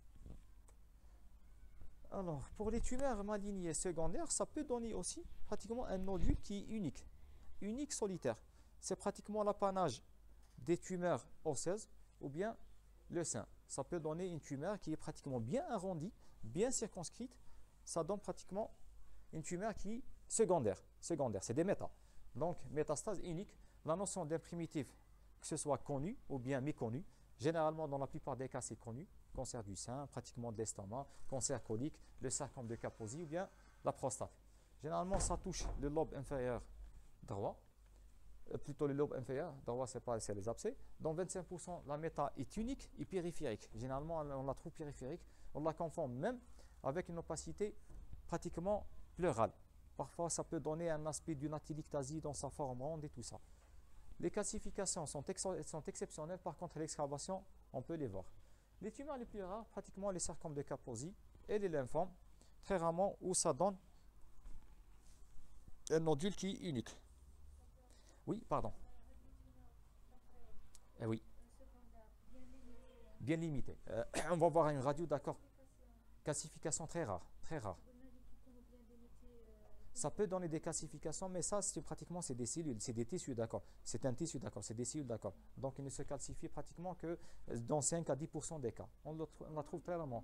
Alors, pour les tumeurs malignes secondaires, ça peut donner aussi pratiquement un nodule qui est unique solitaire. C'est pratiquement l'apanage des tumeurs osseuses ou bien le sein. Ça peut donner une tumeur qui est pratiquement bien arrondie, bien circonscrite. Ça donne pratiquement une tumeur qui est secondaire. Secondaire, c'est des métas. Donc, métastase unique. La notion d'un primitif, que ce soit connu ou bien méconnu, généralement, dans la plupart des cas, c'est connu. Cancer du sein, pratiquement de l'estomac, cancer colique, le sarcome de Kaposi ou bien la prostate. Généralement, ça touche le lobe inférieur droit. Plutôt le lobe inférieur, droit, c'est les abcès. Dans 25%, la méta est unique et périphérique. Généralement, on la trouve périphérique. On la confond même avec une opacité pratiquement pleurale. Parfois, ça peut donner un aspect d'une atelectasie dans sa forme ronde et tout ça. Les classifications sont exceptionnelles. Par contre, l'excavation, on peut les voir. Les tumeurs les plus rares, pratiquement les sarcomes de Kaposi et les lymphomes, très rarement où ça donne un nodule qui est unique. Oui, pardon. Oui, bien limité. On va voir une radio, d'accord. Classification très rare, très rare. Ça peut donner des classifications, mais ça, pratiquement, c'est des cellules, c'est des tissus, d'accord. C'est un tissu, d'accord, c'est des cellules, d'accord. Donc, il ne se calcifie pratiquement que dans 5 à 10% des cas. On la trouve très rarement.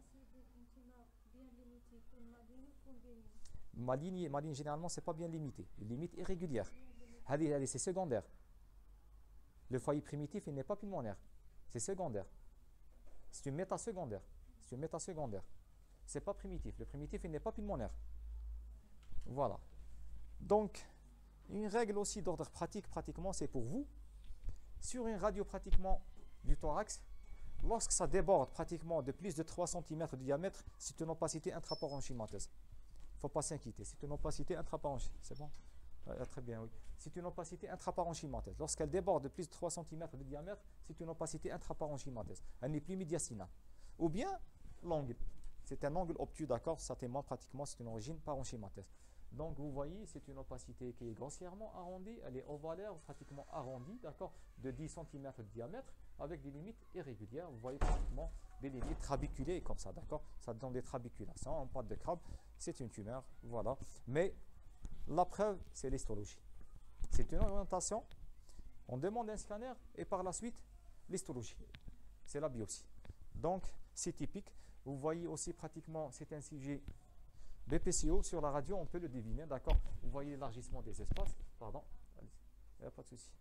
Maligne, généralement, ce n'est pas bien limité. Une limite irrégulière. Allez, c'est secondaire. Le foyer primitif, il n'est pas pulmonaire. C'est secondaire. C'est une métasecondaire. C'est une métasecondaire. Ce n'est pas primitif. Le primitif, il n'est pas pulmonaire. Voilà. Donc, une règle aussi d'ordre pratique, pratiquement, c'est pour vous. Sur une radio pratiquement du thorax, lorsque ça déborde pratiquement de plus de 3 cm de diamètre, c'est une opacité intraparenchymateuse. Il ne faut pas s'inquiéter. C'est une opacité intraparenchymateuse. C'est bon? Très bien, oui. C'est une opacité intraparenchymateuse. Lorsqu'elle déborde de plus de 3 cm de diamètre, c'est une opacité intraparenchymateuse. Elle n'est plus médiastinale. Ou bien l'angle. C'est un angle obtus, d'accord? Ça témoigne pratiquement, c'est une origine parenchymateuse. Donc, vous voyez, c'est une opacité qui est grossièrement arrondie. Elle est ovalaire, pratiquement arrondie, d'accord? De 10 cm de diamètre. avec des limites irrégulières. Vous voyez pratiquement des limites trabiculées comme ça, d'accord? Ça donne des trabiculations. En pâte de crabe, c'est une tumeur, voilà. Mais la preuve, c'est l'histologie. C'est une orientation. On demande un scanner et par la suite, l'histologie. C'est la biopsie. Donc, c'est typique. Vous voyez aussi pratiquement, c'est un sujet BPCO sur la radio, on peut le deviner, d'accord? Vous voyez l'élargissement des espaces. Pardon, il n'y a pas de souci.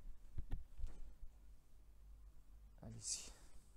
Allez ici.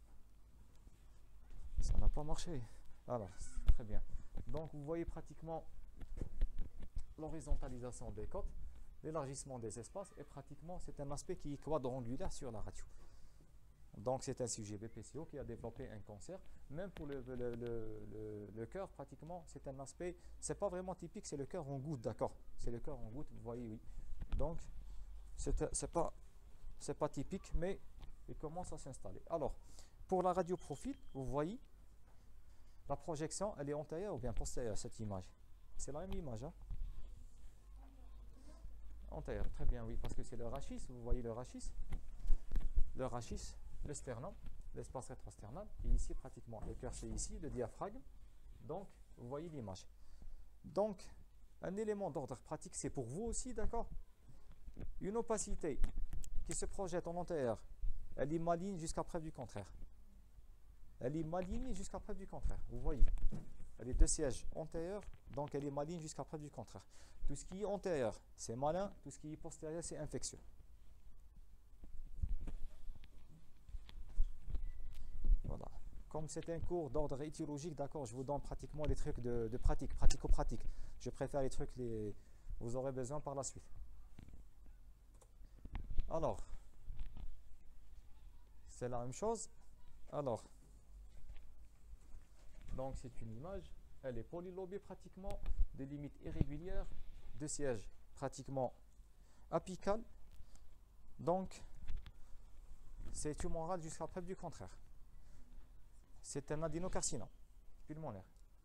Ça n'a pas marché. Alors, très bien. Donc, vous voyez pratiquement l'horizontalisation des côtes, l'élargissement des espaces, et pratiquement, c'est un aspect qui est quadrangulaire sur la radio. Donc, c'est un sujet BPCO qui a développé un cancer. Même pour le cœur, pratiquement, c'est un aspect, c'est pas vraiment typique, c'est le cœur en goutte, d'accord? C'est le cœur en goutte, vous voyez, oui. Donc, c'est pas typique, mais il commence à s'installer. Alors, pour la radio profil, vous voyez, la projection, elle est antérieure ou bien postérieure, cette image? C'est la même image, hein? Antérieure, très bien, oui, parce que c'est le rachis, vous voyez le rachis, le sternum, l'espace rétrosternal, et ici pratiquement, le cœur c'est ici, le diaphragme, donc vous voyez l'image. Donc, un élément d'ordre pratique, c'est pour vous aussi, d'accord? Une opacité qui se projette en antérieur, elle est maligne jusqu'à preuve du contraire. Elle est maligne jusqu'à preuve du contraire, vous voyez. Elle est deux sièges antérieurs, donc elle est maligne jusqu'à preuve du contraire. Tout ce qui est antérieur, c'est malin, tout ce qui est postérieur, c'est infectieux. Voilà. Comme c'est un cours d'ordre étiologique, d'accord, je vous donne pratiquement les trucs de pratique, pratico-pratique. Je préfère les trucs, vous aurez besoin par la suite. Alors, c'est la même chose. Alors, donc c'est une image, elle est polylobée pratiquement, des limites irrégulières, de sièges pratiquement apicales. Donc, c'est tumoral jusqu'à preuve du contraire. C'est un adénocarcinome pulmonaire.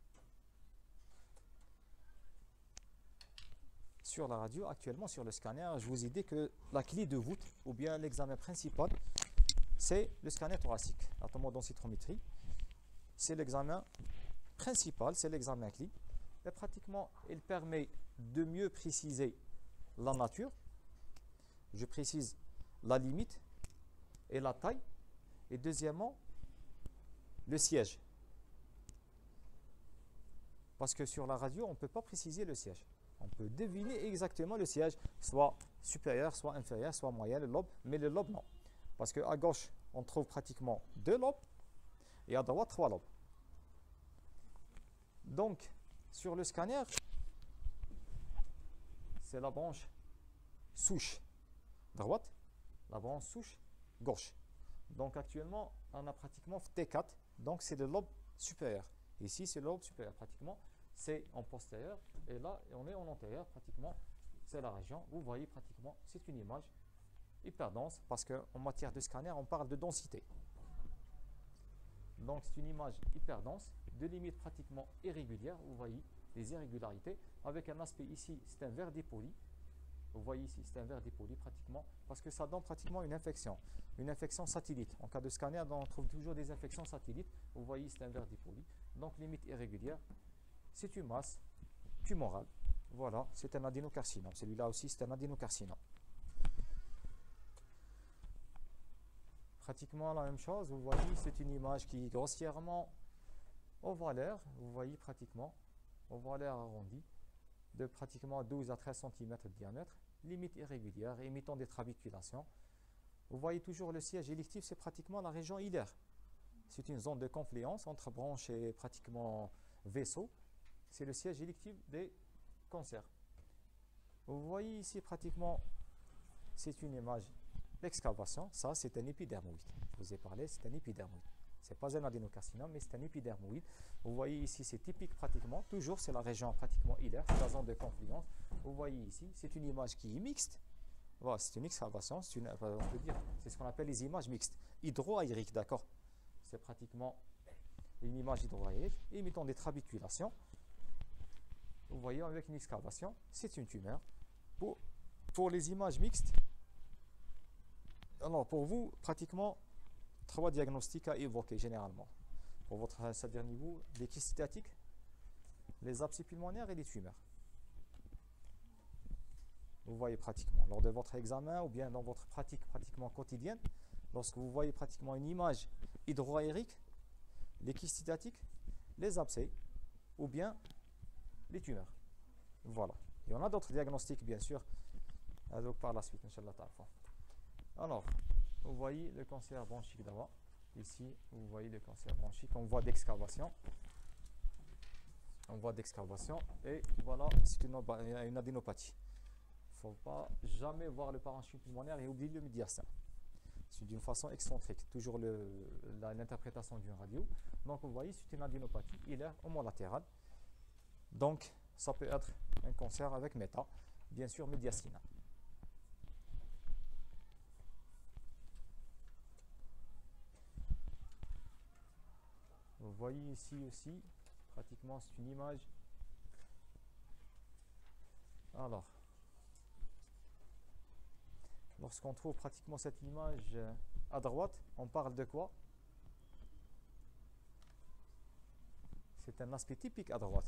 Sur la radio, actuellement sur le scanner, je vous ai dit que la clé de voûte, ou bien l'examen principal, c'est le scanner thoracique, la tomodensitométrie. C'est l'examen principal, c'est l'examen clé. Et pratiquement, il permet de mieux préciser la nature. Je précise la limite et la taille. Et deuxièmement, le siège. Parce que sur la radio, on ne peut pas préciser le siège. On peut deviner exactement le siège, soit supérieur, soit inférieur, soit moyen, le lobe, mais le lobe, non. Parce qu'à gauche, on trouve pratiquement 2 lobes et à droite, 3 lobes. Donc, sur le scanner, c'est la branche souche droite, la branche souche gauche. Donc, actuellement, on a pratiquement T4, donc c'est le lobe supérieur. Ici, c'est le lobe supérieur, pratiquement, c'est en postérieur, et là, on est en antérieur, pratiquement, c'est la région. Vous voyez, pratiquement, c'est une image hyper dense, parce qu'en matière de scanner, on parle de densité. Donc, c'est une image hyper dense, de limites pratiquement irrégulières. Vous voyez les irrégularités, avec un aspect ici, c'est un verre dépoli. Vous voyez ici, c'est un verre dépoli pratiquement, parce que ça donne pratiquement une infection satellite. En cas de scanner, on trouve toujours des infections satellites. Vous voyez, c'est un verre dépoli. Donc, limite irrégulière, c'est une masse tumorale. Voilà, c'est un adénocarcinome. Celui-là aussi, c'est un adénocarcinome. Pratiquement la même chose. Vous voyez, c'est une image qui est grossièrement ovalaire. Vous voyez pratiquement ovalaire arrondi, de pratiquement 12 à 13 cm de diamètre, limite irrégulière, émettant des trabiculations. Vous voyez toujours le siège électif, c'est pratiquement la région hilaire. C'est une zone de confluence entre branches et pratiquement vaisseau. C'est le siège électif des cancers. Vous voyez ici pratiquement, c'est une image d'excavation. Ça, c'est un épidermoïde. Je vous ai parlé, c'est un épidermoïde. Ce n'est pas un adénocarcinome, mais c'est un épidermoïde. Vous voyez ici, c'est typique pratiquement. Toujours, c'est la région pratiquement hilaire, c'est la zone de confluence. Vous voyez ici, c'est une image qui est mixte. Voilà, c'est une excavation, on peut dire, c'est ce qu'on appelle les images mixtes. Hydro-aériques, d'accord? C'est pratiquement une image hydro-aérique, imitant des trabiculations. Vous voyez, avec une excavation, c'est une tumeur. Pour les images mixtes, alors pour vous, pratiquement, trois diagnostics à évoquer généralement. Pour votre, c'est-à-dire niveau des kystes cystatiques, les abcès pulmonaires et les tumeurs. Vous voyez pratiquement lors de votre examen ou bien dans votre pratique pratiquement quotidienne, lorsque vous voyez pratiquement une image hydroaérique, les kystes cystatiques, les abcès ou bien les tumeurs. Voilà. Il y en a d'autres diagnostics bien sûr, donc par la suite, Inch'Allah ta'ala. Alors, vous voyez le cancer bronchique d'abord. Ici, vous voyez le cancer bronchique, on voit d'excavation. On voit d'excavation et voilà, c'est une adénopathie. Il ne faut pas jamais voir le parenchyme pulmonaire et oublier le médiastin. C'est d'une façon excentrique, toujours l'interprétation d'une radio. Donc vous voyez, c'est une adénopathie, il est homolatérale. Donc ça peut être un cancer avec méta, bien sûr médiastinal. Vous voyez ici aussi, pratiquement c'est une image. Alors, lorsqu'on trouve pratiquement cette image à droite, on parle de quoi? C'est un aspect typique à droite.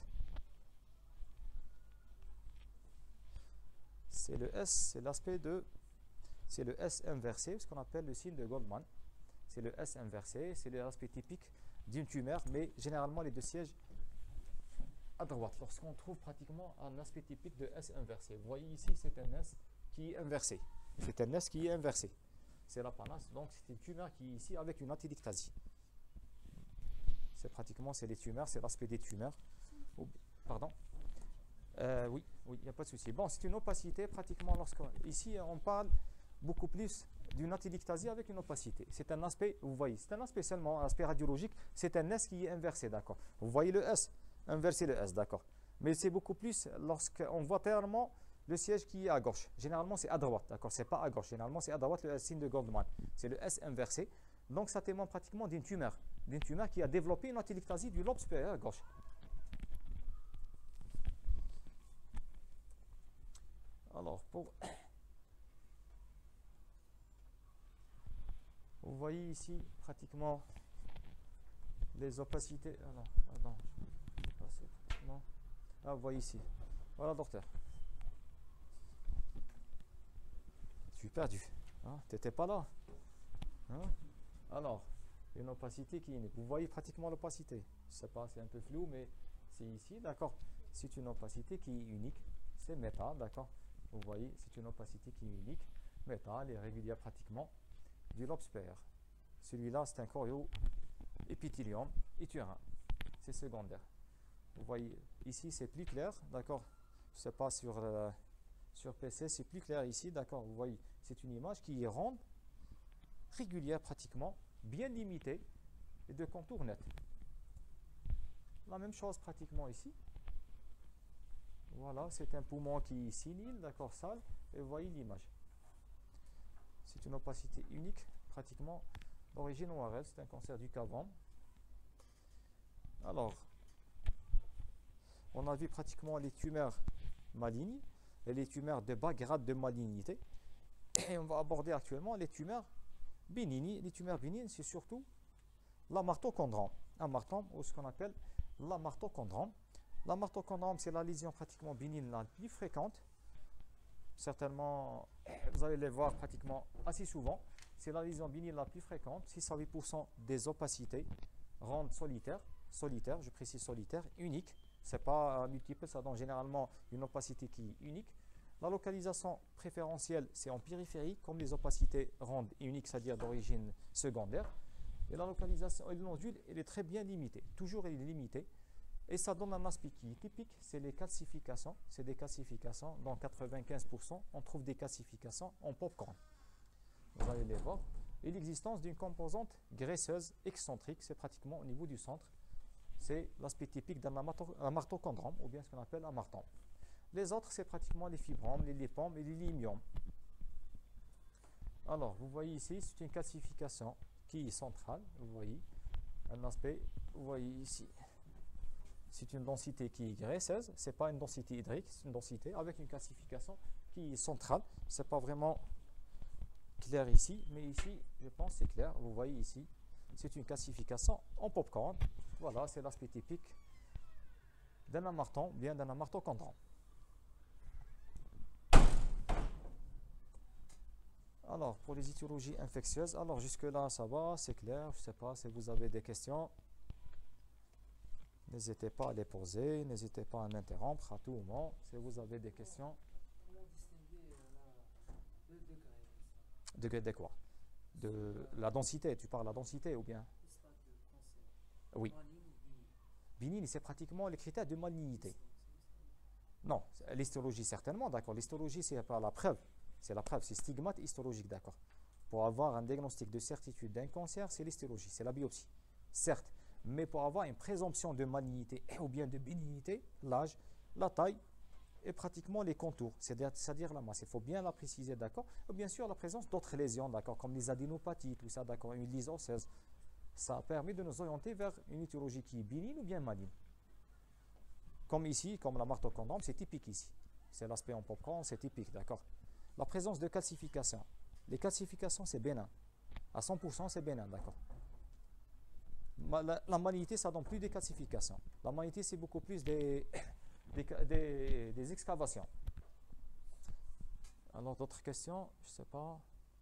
C'est le S, c'est l'aspect de... C'est le S inversé, ce qu'on appelle le signe de Goldman. C'est le S inversé, c'est l'aspect typique d'une tumeur, mais généralement les deux sièges à droite. Lorsqu'on trouve pratiquement un aspect typique de S inversé. Vous voyez ici, c'est un S qui est inversé. C'est un S qui est inversé. C'est la panace, donc c'est une tumeur qui est ici avec une atélyktasie. C'est pratiquement, c'est les tumeurs, c'est l'aspect des tumeurs. Oh, pardon. Oui, il n'y a pas de souci. Bon, c'est une opacité pratiquement ici on parle beaucoup plus d'une atélyktasie avec une opacité. C'est un aspect, vous voyez, c'est un aspect seulement, un aspect radiologique, c'est un S qui est inversé, d'accord. Vous voyez le S, inverser le S, d'accord. Mais c'est beaucoup plus lorsqu'on voit clairement le siège qui est à gauche. Généralement, c'est à droite, d'accord. C'est pas à gauche. Généralement, c'est à droite le signe de Goldman. C'est le S inversé. Donc, ça témoigne pratiquement d'une tumeur qui a développé une atélyktasie du lobe supérieur à gauche. Alors, vous voyez ici pratiquement les opacités. Ah non, pardon. Non. Ah, vous voyez ici. Voilà, docteur. Je suis perdu. Hein? Tu n'étais pas là. Hein? Alors, une opacité qui est unique. Vous voyez pratiquement l'opacité. Je ne sais pas, c'est un peu flou, mais c'est ici, d'accord. C'est une opacité qui est unique. C'est méta, d'accord. Vous voyez, c'est une opacité qui est unique. Méta, elle est régulière pratiquement du lobe supérieur. Celui-là, c'est un chorioépithélium iturin. C'est secondaire. Vous voyez, ici, c'est plus clair, d'accord. Je ne sais pas sur PC, c'est plus clair ici, d'accord. Vous voyez, c'est une image qui est ronde, régulière pratiquement, bien limitée et de contour net. La même chose pratiquement ici. Voilà, c'est un poumon qui est sinile, d'accord, sale, et vous voyez l'image. C'est une opacité unique, pratiquement d'origine ORL, c'est un cancer du cavum. Alors, on a vu pratiquement les tumeurs malignes et les tumeurs de bas grade de malignité. Et on va aborder actuellement les tumeurs bénignes. Les tumeurs bénignes, c'est surtout l'amartochondrome. Amartome, ou ce qu'on appelle l'amartochondrome. L'amartochondrome, c'est la lésion pratiquement bénigne la plus fréquente. Certainement, vous allez les voir pratiquement assez souvent. C'est la lésion bénigne la plus fréquente. 6 à 8% des opacités rondes solitaires, je précise solitaire, unique. Ce n'est pas multiple, ça donne généralement une opacité qui est unique. La localisation préférentielle, c'est en périphérie, comme les opacités rondes et uniques, c'est-à-dire d'origine secondaire. Et la localisation, le nodule, elle est très bien limitée. Toujours, elle est limitée. Et ça donne un aspect qui est typique, c'est les calcifications. C'est des calcifications, dans 95%, on trouve des calcifications en popcorn. Vous allez les voir. Et l'existence d'une composante graisseuse excentrique, c'est pratiquement au niveau du centre. C'est l'aspect typique d'un amartochondrome, ou bien ce qu'on appelle amartome. Les autres, c'est pratiquement les fibromes, les lipomes et les lymiomes. Alors, vous voyez ici, c'est une calcification qui est centrale. Vous voyez un aspect, vous voyez ici. C'est une densité qui est graisseuse, ce n'est pas une densité hydrique, c'est une densité avec une calcification qui est centrale. Ce n'est pas vraiment clair ici, mais ici, je pense que c'est clair. Vous voyez ici, c'est une calcification en popcorn. Voilà, c'est l'aspect typique d'un amarton, bien d'un amartochondron. Alors, pour les étiologies infectieuses, alors jusque-là, ça va, c'est clair. Je ne sais pas si vous avez des questions. N'hésitez pas à les poser, n'hésitez pas à m'interrompre à tout moment si vous avez des questions.
Comment distinguer le degré?
Degré de quoi? De la densité, tu parles de la densité ou bien?
Stade de cancer.
Oui.
Maligne ou bénigne?
Bénigne, c'est pratiquement les critères de malignité. Non, l'histologie certainement, d'accord. L'histologie, c'est pas la preuve. C'est la preuve, c'est stigmate histologique, d'accord. Pour avoir un diagnostic de certitude d'un cancer, c'est l'histologie, c'est la biopsie. Certes, mais pour avoir une présomption de malignité ou bien de bénignité, l'âge, la taille et pratiquement les contours, c'est-à-dire la masse. Il faut bien la préciser, d'accord. Ou bien sûr, la présence d'autres lésions, d'accord, comme les adénopathies, tout ça, d'accord, une lyse osseuse. Ça permet de nous orienter vers une étiologie qui est bénigne ou bien maligne. Comme ici, comme la martochondrome, c'est typique ici. C'est l'aspect en popcorn, c'est typique, d'accord. La présence de calcification. Les calcifications, c'est bénin. À 100%, c'est bénin, d'accord. La malignité, ça donne plus des calcifications. La malignité, c'est beaucoup plus des excavations. Alors, d'autres questions? Je ne sais pas.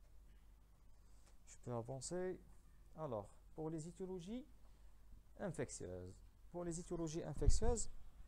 Je peux avancer. Alors, pour les étiologies infectieuses. Pour les étiologies infectieuses,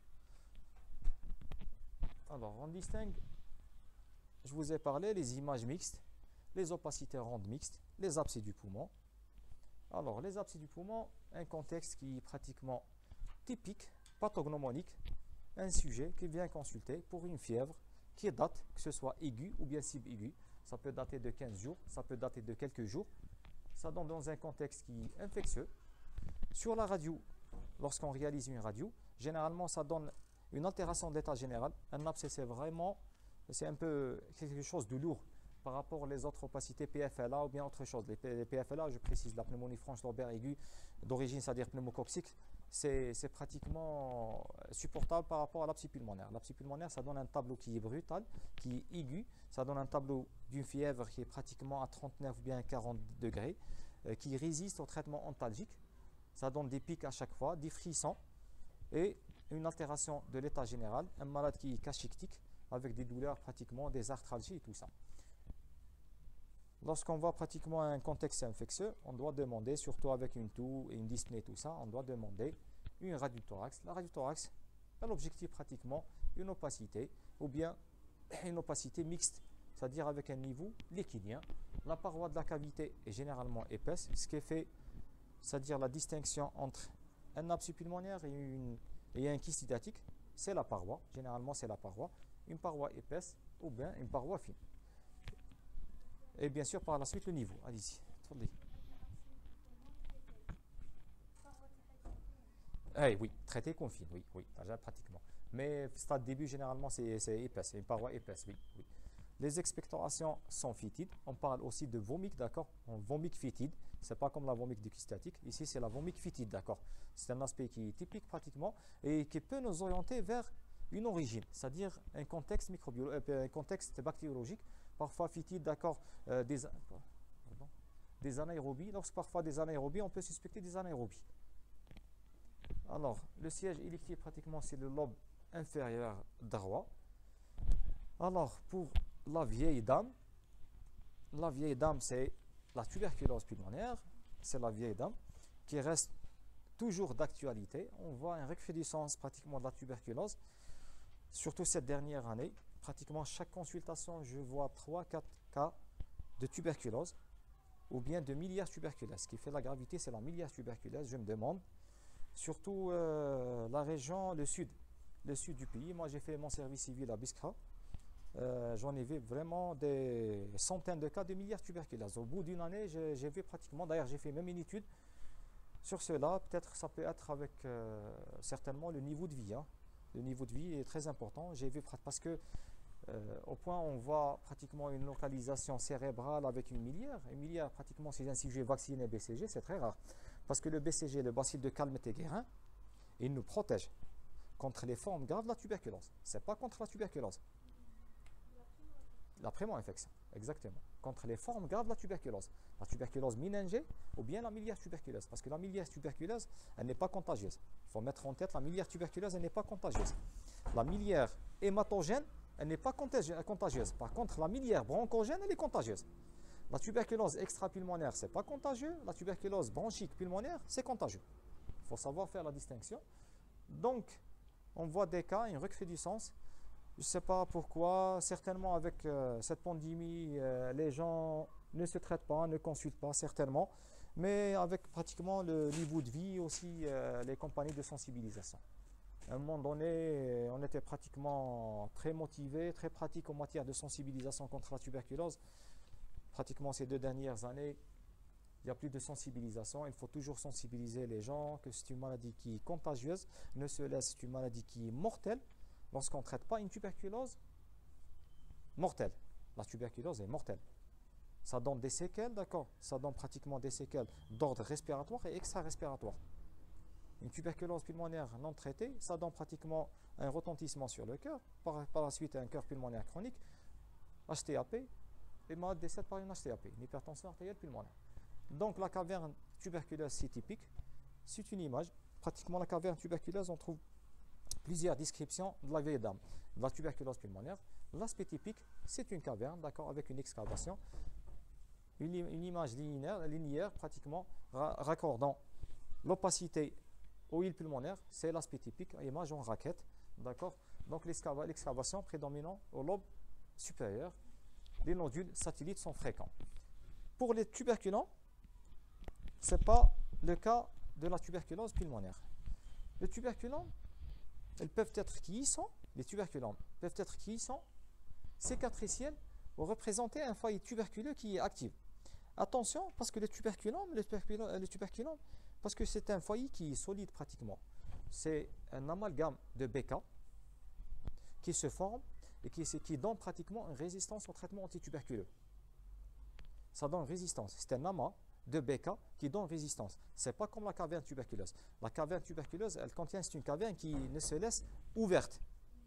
alors, on distingue, je vous ai parlé, les images mixtes, les opacités rondes mixtes, les abcès du poumon. Alors, les abcès du poumon, un contexte qui est pratiquement typique, pathognomonique, un sujet qui vient consulter pour une fièvre qui date, que ce soit aiguë ou bien subaiguë. Ça peut dater de 15 jours, ça peut dater de quelques jours. Ça donne dans un contexte qui est infectieux. Sur la radio, lorsqu'on réalise une radio, généralement, ça donne une altération de l'état général. Un abcès, c'est un peu quelque chose de lourd par rapport aux autres opacités PFLA ou bien autre chose. Les PFLA, je précise, la pneumonie franche lobaire aiguë d'origine, c'est-à-dire pneumococcique, c'est pratiquement supportable par rapport à l'abcès pulmonaire. L'abcès pulmonaire, ça donne un tableau qui est brutal, qui est aigu. Ça donne un tableau d'une fièvre qui est pratiquement à 39 ou bien 40 degrés, qui résiste au traitement antalgique. Ça donne des pics à chaque fois, des frissons et une altération de l'état général, un malade qui est cachectique avec des douleurs pratiquement, des arthralgies et tout ça. Lorsqu'on voit pratiquement un contexte infectieux, on doit demander, surtout avec une toux et une dyspnée, tout ça, on doit demander une radio thorax. La radio thorax a l'objectif pratiquement une opacité ou bien une opacité mixte, c'est-à-dire avec un niveau liquidien. La paroi de la cavité est généralement épaisse, ce qui fait, c'est-à-dire la distinction entre un abcès pulmonaire et un kyste hydatique, c'est la paroi. Généralement, c'est la paroi. Une paroi épaisse ou bien une paroi fine. Et bien sûr, par la suite, le niveau. Allez-y. Eh oui, traité confine, oui, déjà pratiquement. Mais stade début, généralement, c'est épaisse, c'est une paroi épaisse, oui, oui. Les expectorations sont fétides. On parle aussi de vomique, d'accord? En vomique fétide, c'est pas comme la vomique du kystatique. Ici, c'est la vomique fétide, d'accord? C'est un aspect qui est typique pratiquement et qui peut nous orienter vers une origine, c'est-à-dire un contexte un contexte bactériologique. Parfois fétide, d'accord, des anaérobies. Lorsque parfois des anaérobies, on peut suspecter des anaérobies. Alors, le siège élictique, pratiquement, c'est le lobe inférieur droit. Alors, pour la vieille dame, c'est la tuberculose pulmonaire. C'est la vieille dame qui reste toujours d'actualité. On voit une recrudescence pratiquement de la tuberculose, surtout cette dernière année. Pratiquement chaque consultation, je vois 3-4 cas de tuberculose ou bien de miliaire tuberculeuse. Ce qui fait la gravité, c'est la miliaire tuberculeuse, je me demande. Surtout la région, le sud du pays. Moi, j'ai fait mon service civil à Biskra. J'en ai vu vraiment des centaines de cas de miliaire tuberculeuse. Au bout d'une année, j'ai vu pratiquement, d'ailleurs j'ai fait même une étude sur cela. Peut-être ça peut être avec certainement le niveau de vie. Hein. Le niveau de vie est très important. J'ai vu parce que au point on voit pratiquement une localisation cérébrale avec une miliaire. Une miliaire, pratiquement, c'est un sujet vacciné BCG, c'est très rare. Parce que le BCG, le bacille de Calmette-Guérin, il nous protège contre les formes graves de la tuberculose. Ce n'est pas contre la tuberculose. La primo-infection, exactement. contre les formes graves de la tuberculose méningée ou bien la miliaire tuberculeuse. Parce que la miliaire tuberculeuse, elle n'est pas contagieuse. Il faut mettre en tête, la miliaire tuberculeuse, elle n'est pas contagieuse. La miliaire hématogène, elle n'est pas contagieuse. Par contre, la miliaire bronchogène, elle est contagieuse. La tuberculose extrapulmonaire, ce n'est pas contagieux. La tuberculose bronchique pulmonaire, c'est contagieux. Il faut savoir faire la distinction. Donc, on voit des cas, une recrudescence. Je ne sais pas pourquoi, certainement avec cette pandémie, les gens ne se traitent pas, ne consultent pas, certainement. Mais avec pratiquement le niveau de vie aussi, les compagnies de sensibilisation. À un moment donné, on était pratiquement très motivés, très pratiques en matière de sensibilisation contre la tuberculose. Pratiquement ces 2 dernières années, il n'y a plus de sensibilisation. Il faut toujours sensibiliser les gens que c'est une maladie qui est contagieuse, ne se laisse, c'est une maladie qui est mortelle. Lorsqu'on ne traite pas une tuberculose, mortelle. La tuberculose est mortelle. Ça donne des séquelles, d'accord? Ça donne pratiquement des séquelles d'ordre respiratoire et extra-respiratoire. Une tuberculose pulmonaire non traitée, ça donne pratiquement un retentissement sur le cœur, par la suite un cœur pulmonaire chronique, HTAP, et malade décède par une HTAP, une hypertension artérielle pulmonaire. Donc la caverne tuberculeuse, c'est typique, c'est une image. Pratiquement la caverne tuberculeuse, on trouve plusieurs descriptions de la vieille dame, de la tuberculose pulmonaire. L'aspect typique, c'est une caverne, d'accord, avec une excavation, une image linéaire pratiquement raccordant l'opacité aux îles pulmonaires, c'est l'aspect typique, image en raquette, d'accord. Donc l'excavation prédominant au lobe supérieur, les nodules satellites sont fréquents. Pour les tuberculants, ce n'est pas le cas de la tuberculose pulmonaire. Les tuberculants, ils peuvent être quiescents, les tuberculants peuvent être quiescents, cicatriciels, ou représenter un foyer tuberculeux qui est actif. Attention, parce que les tuberculants, parce que c'est un foyer qui est solide pratiquement. C'est un amalgame de BK qui se forme et qui donne pratiquement une résistance au traitement antituberculeux. Ça donne résistance. C'est un amas de BK qui donne résistance. Ce n'est pas comme la caverne tuberculeuse. La caverne tuberculeuse, elle contient, c'est une caverne qui ne se laisse ouverte.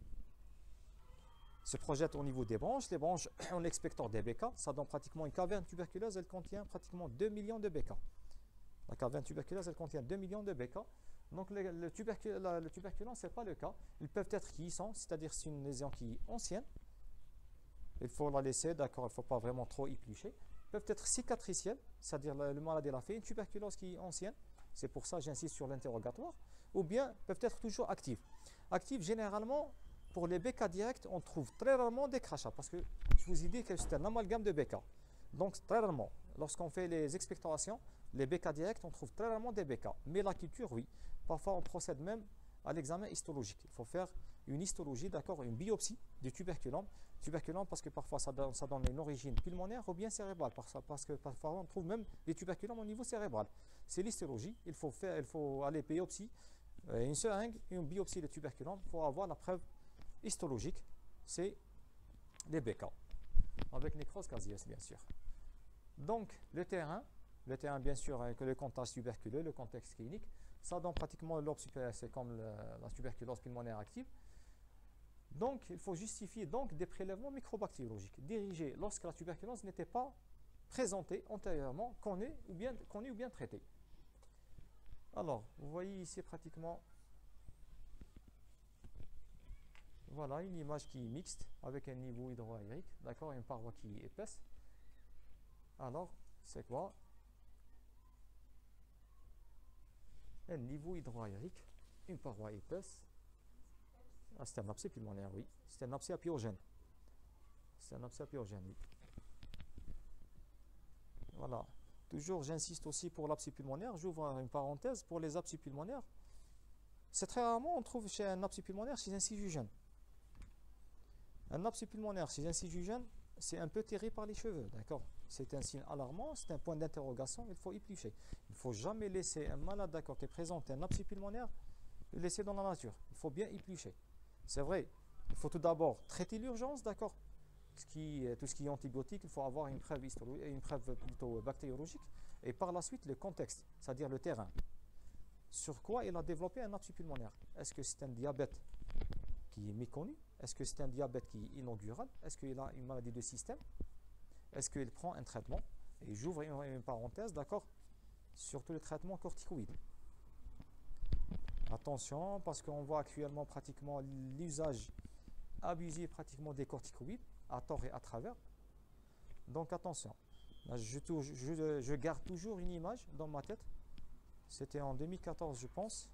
Se projette au niveau des branches. Les branches, on expecteur des BK, ça donne pratiquement une caverne tuberculeuse, elle contient pratiquement 2 millions de BK. La caverne tuberculeuse, elle contient 2 millions de BK. Donc le tuberculant, ce n'est pas le cas. Ils peuvent être quiescents, c'est-à-dire c'est une lésion qui est ancienne. Il faut la laisser, d'accord, il ne faut pas vraiment trop éplucher. Ils peuvent être cicatriciels, c'est-à-dire le malade a fait une tuberculose qui est ancienne. C'est pour ça que j'insiste sur l'interrogatoire. Ou bien peuvent être toujours actifs. Actifs, généralement, pour les BK directs, on trouve très rarement des crachats. Parce que je vous ai dit que c'est un amalgame de BK. Donc très rarement, lorsqu'on fait les expectorations, les BK directs, on trouve très rarement des BK. Mais la culture, oui. Parfois, on procède même à l'examen histologique. Il faut faire une histologie, d'accord, une biopsie du tuberculum. Tuberculum parce que parfois ça donne une origine pulmonaire ou bien cérébrale. Parce que parfois on trouve même des tuberculums au niveau cérébral. C'est l'histologie. Il faut aller biopsie, une seringue, une biopsie de tuberculum pour avoir la preuve histologique. C'est les BK. Avec nécrose casieuse, bien sûr. Donc, le terrain bien sûr, avec le contexte tuberculeux, le contexte clinique, ça donne pratiquement le lobe supérieur, c'est comme la tuberculose pulmonaire active. Donc, il faut justifier donc des prélèvements microbactériologiques dirigés lorsque la tuberculose n'était pas présentée antérieurement, connue ou bien traitée. Alors, vous voyez ici pratiquement, voilà une image qui est mixte avec un niveau hydroaérique, d'accord, une paroi qui est épaisse. Alors, c'est quoi? Un niveau hydroaérique, une paroi épaisse. Ah, c'est un abcès pulmonaire, oui. C'est un abcès apiogène. C'est un abcès apiogène, oui. Voilà. Toujours, j'insiste aussi pour l'abcès pulmonaire. J'ouvre une parenthèse pour les abcès pulmonaires. C'est très rarement, on trouve chez un abcès pulmonaire chez un sisu-jeune. Un abcès pulmonaire chez un sisu-jeune, c'est un peu tiré par les cheveux, d'accord? C'est un signe alarmant, c'est un point d'interrogation, il faut éplucher. Il ne faut jamais laisser un malade, d'accord, qui présente un abcès pulmonaire, le laisser dans la nature. Il faut bien éplucher. C'est vrai, il faut tout d'abord traiter l'urgence, d'accord? Tout ce qui est antibiotique, il faut avoir une preuve plutôt bactériologique. Et par la suite, le contexte, c'est-à-dire le terrain. Sur quoi il a développé un abcès pulmonaire? Est-ce que c'est un diabète qui est méconnu? Est-ce que c'est un diabète qui est inaugural? Est-ce qu'il a une maladie de système? est-ce qu'il prend un traitement? Et j'ouvre une parenthèse, d'accord, surtout les traitements corticoïdes. Attention, parce qu'on voit actuellement pratiquement l'usage abusif pratiquement des corticoïdes, à tort et à travers. Donc attention, là, je garde toujours une image dans ma tête. C'était en 2014, je pense.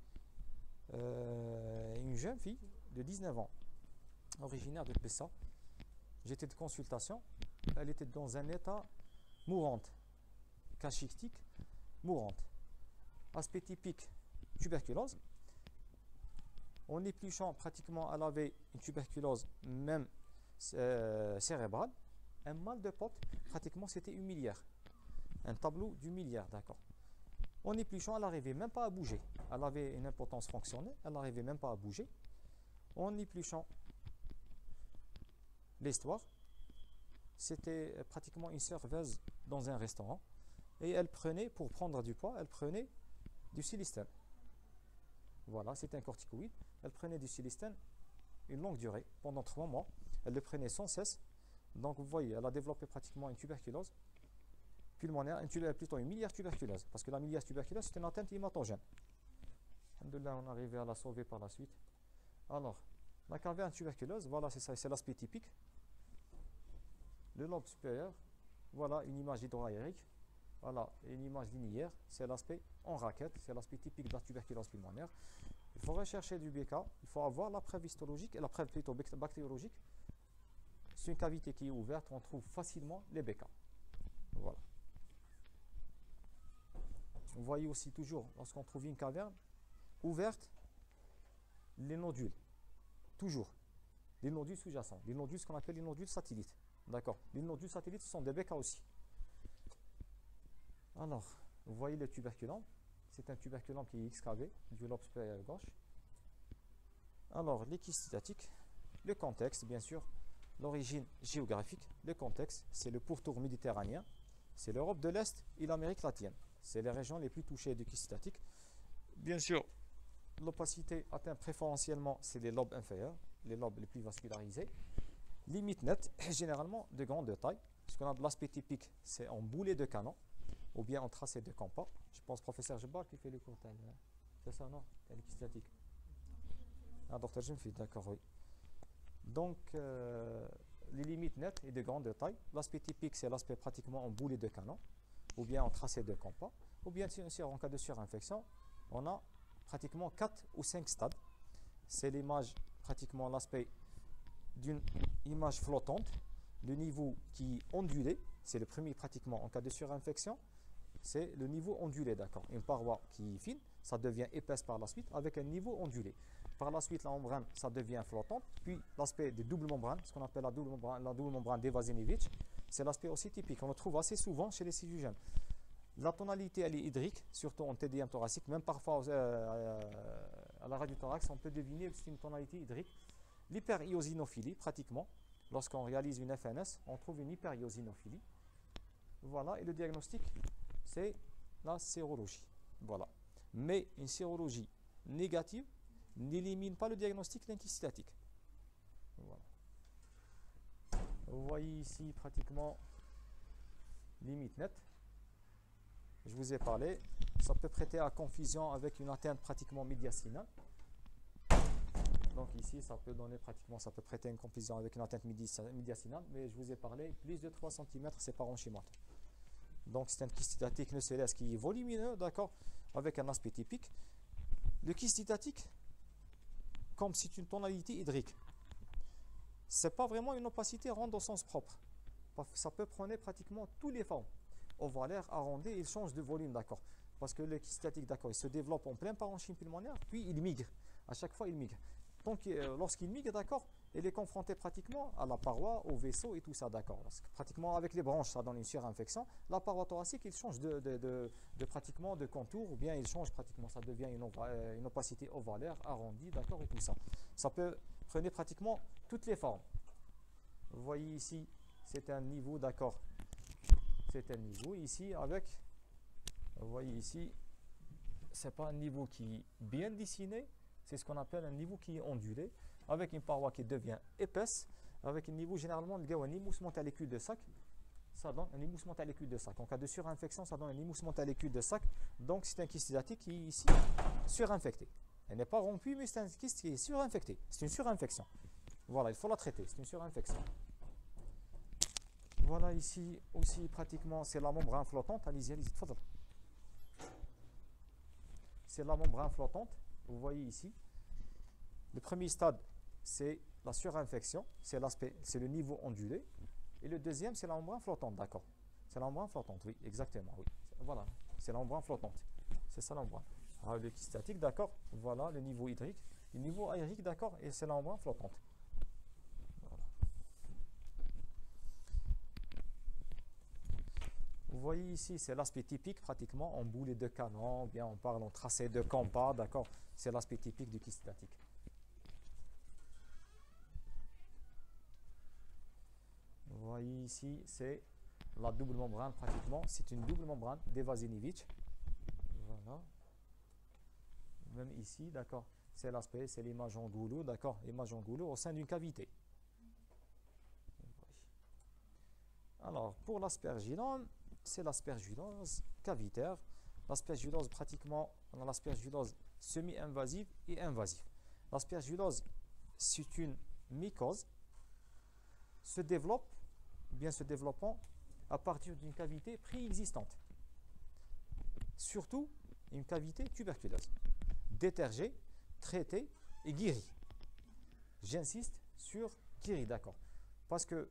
Une jeune fille de 19 ans, originaire de Pessa. J'étais de consultation. Elle était dans un état mourante, cachectique, mourante. Aspect typique, tuberculose. En épluchant, pratiquement, elle avait une tuberculose même cérébrale. Un mal de pote, pratiquement, c'était une miliaire. Un tableau du miliaire, d'accord. En épluchant, elle n'arrivait même pas à bouger. Elle avait une impotence fonctionnelle, elle n'arrivait même pas à bouger. En épluchant l'histoire, c'était pratiquement une serveuse dans un restaurant. Et elle prenait, pour prendre du poids, elle prenait du silistène. Voilà, c'était un corticoïde. Elle prenait du silistène une longue durée, pendant 3 mois. Elle le prenait sans cesse. Donc vous voyez, elle a développé pratiquement une tuberculose pulmonaire, plutôt une miliaire tuberculeuse, parce que la miliaire tuberculeuse c'est une atteinte hématogène. Alhamdoulilah, on est arrivé à la sauver par la suite. Alors, la caverne tuberculeuse, voilà, c'est ça, c'est l'aspect typique. Le lobe supérieur, voilà une image hydroaérique. Voilà, une image linéaire, c'est l'aspect en raquette, c'est l'aspect typique de la tuberculose pulmonaire. Il faut rechercher du BK, il faut avoir la preuve histologique et la preuve plutôt bactériologique. C'est une cavité qui est ouverte, on trouve facilement les BK. Voilà. Vous voyez aussi toujours, lorsqu'on trouve une caverne ouverte, les nodules. Toujours. Les nodules sous-jacents. Les nodules, ce qu'on appelle les nodules satellites. D'accord. Les nodules satellites, ce sont des BK aussi. Alors, vous voyez le tuberculum. C'est un tuberculum qui est excavé du lobe supérieur gauche. Alors, les kystes cystatiques, le contexte, bien sûr, l'origine géographique. Le contexte, c'est le pourtour méditerranéen, c'est l'Europe de l'Est et l'Amérique latine. C'est les régions les plus touchées de kystes cystatiques. Bien sûr, l'opacité atteint préférentiellement, c'est les lobes inférieurs, les lobes les plus vascularisés. Limite nette, généralement de grande taille. Ce qu'on a de l'aspect typique, c'est en boulet de canon ou bien en tracé de compas. Je pense professeur Jebbar qui fait le cours. C'est ça, non? Elle est kystatique. Ah, docteur Jemfi, d'accord, oui. Donc, les limites nettes et de grande taille. L'aspect typique, c'est l'aspect pratiquement en boulet de canon ou bien en tracé de compas. Ou bien, en cas de surinfection, on a pratiquement 4 ou 5 stades. C'est l'image, pratiquement l'aspect d'une image flottante. Le niveau qui est ondulé, c'est le premier pratiquement en cas de surinfection. C'est le niveau ondulé, d'accord. Une paroi qui est fine, ça devient épaisse par la suite avec un niveau ondulé. Par la suite, la membrane, ça devient flottante. Puis l'aspect des doubles membranes, ce qu'on appelle la double membrane d'Evasinevich, c'est l'aspect aussi typique. On le trouve assez souvent chez les silugènes. La tonalité, elle est hydrique, surtout en TDM thoracique. Même parfois, à la radiothorax, on peut deviner que c'est une tonalité hydrique. L'hyperiosinophilie, pratiquement, lorsqu'on réalise une FNS, on trouve une hyperiosinophilie. Voilà, et le diagnostic, c'est la sérologie. Voilà. Mais une sérologie négative n'élimine pas le diagnostic d'un kyste cystatique. Voilà. Vous voyez ici pratiquement limite nette. Je vous ai parlé. Ça peut prêter à confusion avec une atteinte pratiquement médiastinale. Donc ici, ça peut donner pratiquement, ça peut prêter une confusion avec une atteinte médiastinale. Mais je vous ai parlé, plus de 3 cm, c'est parenchymateux. Donc c'est un kyste cystatique nocellus qui est volumineux, d'accord, avec un aspect typique. Le kyste cystatique, comme c'est une tonalité hydrique, ce n'est pas vraiment une opacité ronde au sens propre. Ça peut prendre pratiquement toutes les formes. Ovalaire, arrondi, il change de volume, d'accord. Parce que le kyste cystatique, d'accord, il se développe en plein parenchyme pulmonaire, puis il migre. À chaque fois, il migre. Donc, lorsqu'il migre, d'accord, il est confronté pratiquement à la paroi, au vaisseau et tout ça, d'accord. Pratiquement avec les branches, ça donne une surinfection. La paroi thoracique, il change pratiquement de contour, ou bien il change pratiquement, ça devient une opacité ovalaire, arrondie, d'accord, et tout ça. Ça peut prendre pratiquement toutes les formes. Vous voyez ici, c'est un niveau, d'accord. C'est un niveau ici avec, vous voyez ici, c'est pas un niveau qui est bien dessiné, c'est ce qu'on appelle un niveau qui est ondulé, avec une paroi qui devient épaisse, avec un niveau généralement de gawanim ou monte à l'écule de sac, ça donne un émoussement à l'écume de sac. En cas de surinfection, ça donne un émoussement à l'écume de sac. Donc, c'est un kyste hydatique qui est ici surinfecté. Elle n'est pas rompue, mais c'est un kyste qui est surinfecté. C'est une surinfection. Voilà, il faut la traiter. C'est une surinfection. Voilà, ici aussi, pratiquement, c'est la membrane flottante. Allez-y, allez-y, tfadal. C'est la membrane flottante. Vous voyez ici. Le premier stade, c'est la surinfection. C'est l'aspect, c'est le niveau ondulé. Et le deuxième, c'est la membrane flottante, d'accord. C'est la membrane flottante, oui, exactement, oui. Voilà, c'est la membrane flottante. C'est ça la membrane. Alors, le kyste statique, d'accord. Voilà, le niveau hydrique. Le niveau aérique, d'accord, et c'est la membrane flottante. Voilà. Vous voyez ici, c'est l'aspect typique, pratiquement, en boulet de canon, bien on parle en tracé de compas, d'accord. C'est l'aspect typique du kyste statique. Vous voyez ici, c'est la double membrane pratiquement. C'est une double membrane d'Evazinievich. Voilà. Même ici, d'accord. C'est l'aspect, c'est l'image en goulot, d'accord. L'image en goulot au sein d'une cavité. Alors, pour l'aspergillome, c'est l'aspergillose cavitaire. L'aspergillose pratiquement, on a l'aspergillose semi-invasive et invasive. L'aspergillose, c'est une mycose, se développe bien se développant à partir d'une cavité préexistante. Surtout une cavité tuberculeuse, détergée, traitée et guérie. J'insiste sur guérie, d'accord. Parce que,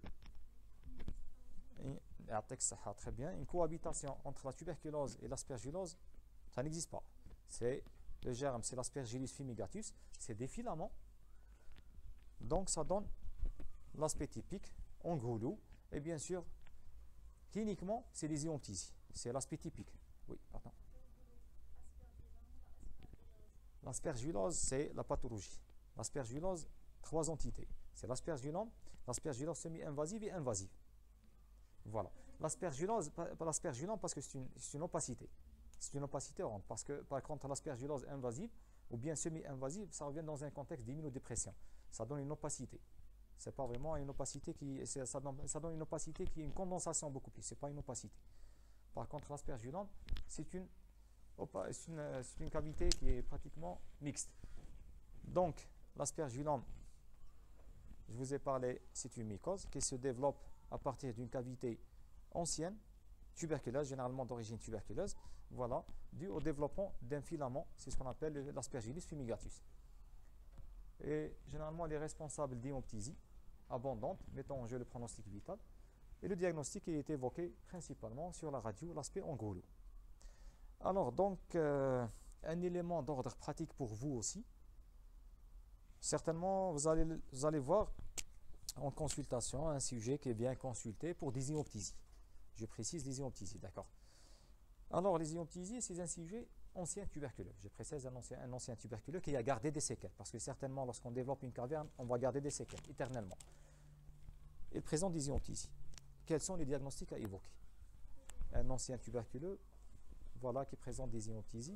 très bien, une cohabitation entre la tuberculose et l'aspergillose, ça n'existe pas. C'est le germe, c'est l'Aspergillus fumigatus, c'est des filaments. Donc ça donne l'aspect typique en goulot. Et bien sûr, cliniquement, c'est les iontisies. C'est l'aspect typique. Oui, pardon. L'aspergillose, c'est la pathologie. L'aspergillose, 3 entités. C'est l'aspergillome, l'aspergillose semi-invasive et invasive. Voilà. L'aspergillome, parce que c'est une opacité. C'est une opacité ronde. Parce que, par contre, l'aspergillose invasive ou bien semi-invasive, ça revient dans un contexte d'immunodépression. Ça donne une opacité. C'est pas vraiment une opacité ça donne une opacité qui est une condensation beaucoup plus. C'est pas une opacité. Par contre, l'aspergillome, c'est une cavité qui est pratiquement mixte. Donc, l'aspergillome, je vous ai parlé, c'est une mycose qui se développe à partir d'une cavité ancienne, tuberculeuse, généralement d'origine tuberculeuse, voilà, dû au développement d'un filament, c'est ce qu'on appelle l'Aspergillus fumigatus. Et généralement, elle est responsable d'hémoptysie abondante, mettant en jeu le pronostic vital. Et le diagnostic est évoqué principalement sur la radio, l'aspect en goulot. Alors, donc, un élément d'ordre pratique pour vous aussi. Certainement, vous allez voir en consultation un sujet qui est bien consulté pour des hémoptysies. Je précise des hémoptysies, d'accord. Alors, les hémoptysies, c'est un sujet ancien tuberculeux. Je précise un ancien tuberculeux qui a gardé des séquelles. Parce que certainement, lorsqu'on développe une caverne, on va garder des séquelles éternellement. Il présente des hémoptysies. Quels sont les diagnostics à évoquer? Un ancien tuberculeux, voilà, qui présente des hémoptysies.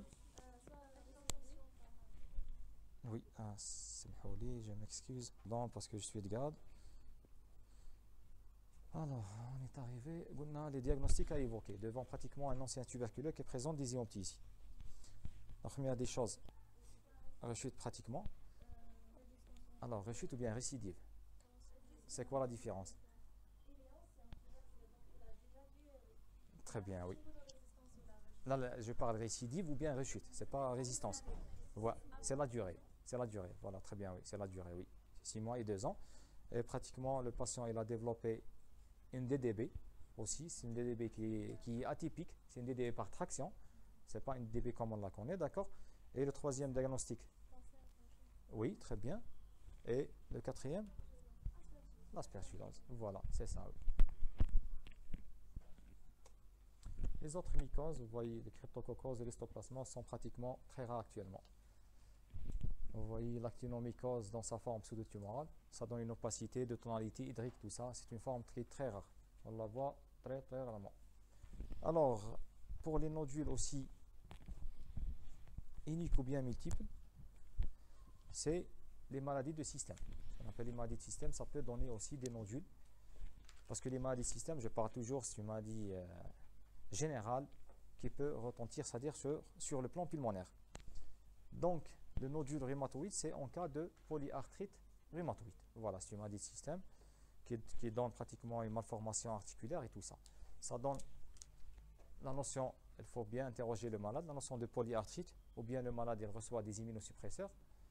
Oui, je m'excuse. Non, parce que je suis de garde. Alors, on est arrivé, on a les diagnostics à évoquer devant pratiquement un ancien tuberculeux qui présente des hémoptysies. La première des choses, rechute pratiquement. Alors, rechute ou bien récidive? C'est quoi la différence? Très bien, oui. Là, je parle récidive ou bien rechute. C'est pas résistance. Voilà, c'est la durée. C'est la durée. Voilà, très bien, oui. C'est la durée, oui. 6 mois et 2 ans. Et pratiquement, le patient, il a développé une DDB aussi. C'est une DDB qui est atypique. C'est une DDB par traction. C'est pas une DDB comme on la connaît, d'accord? Et le troisième diagnostic? Oui, très bien. Et le quatrième? L'aspergillose. Voilà, c'est ça, oui. Les autres mycoses, vous voyez, les cryptococcoses et les stoplasmos sont pratiquement très rares actuellement. Vous voyez l'actinomycose dans sa forme pseudotumorale, ça donne une opacité de tonalité hydrique, tout ça, c'est une forme très rare. On la voit très rarement. Alors, pour les nodules aussi uniques ou bien multiples, c'est les maladies de système. On appelle les maladies de système, ça peut donner aussi des nodules Parce que les maladies de système, je parle toujours, c'est une maladie générale qui peut retentir, c'est-à-dire sur le plan pulmonaire. Donc, le nodule rhumatoïde, c'est en cas de polyarthrite rhumatoïde. Voilà, c'est une maladie de système qui donne pratiquement une malformation articulaire et tout ça. Ça donne la notion, il faut bien interroger le malade, la notion de polyarthrite, ou bien le malade il reçoit des immunosuppresseurs.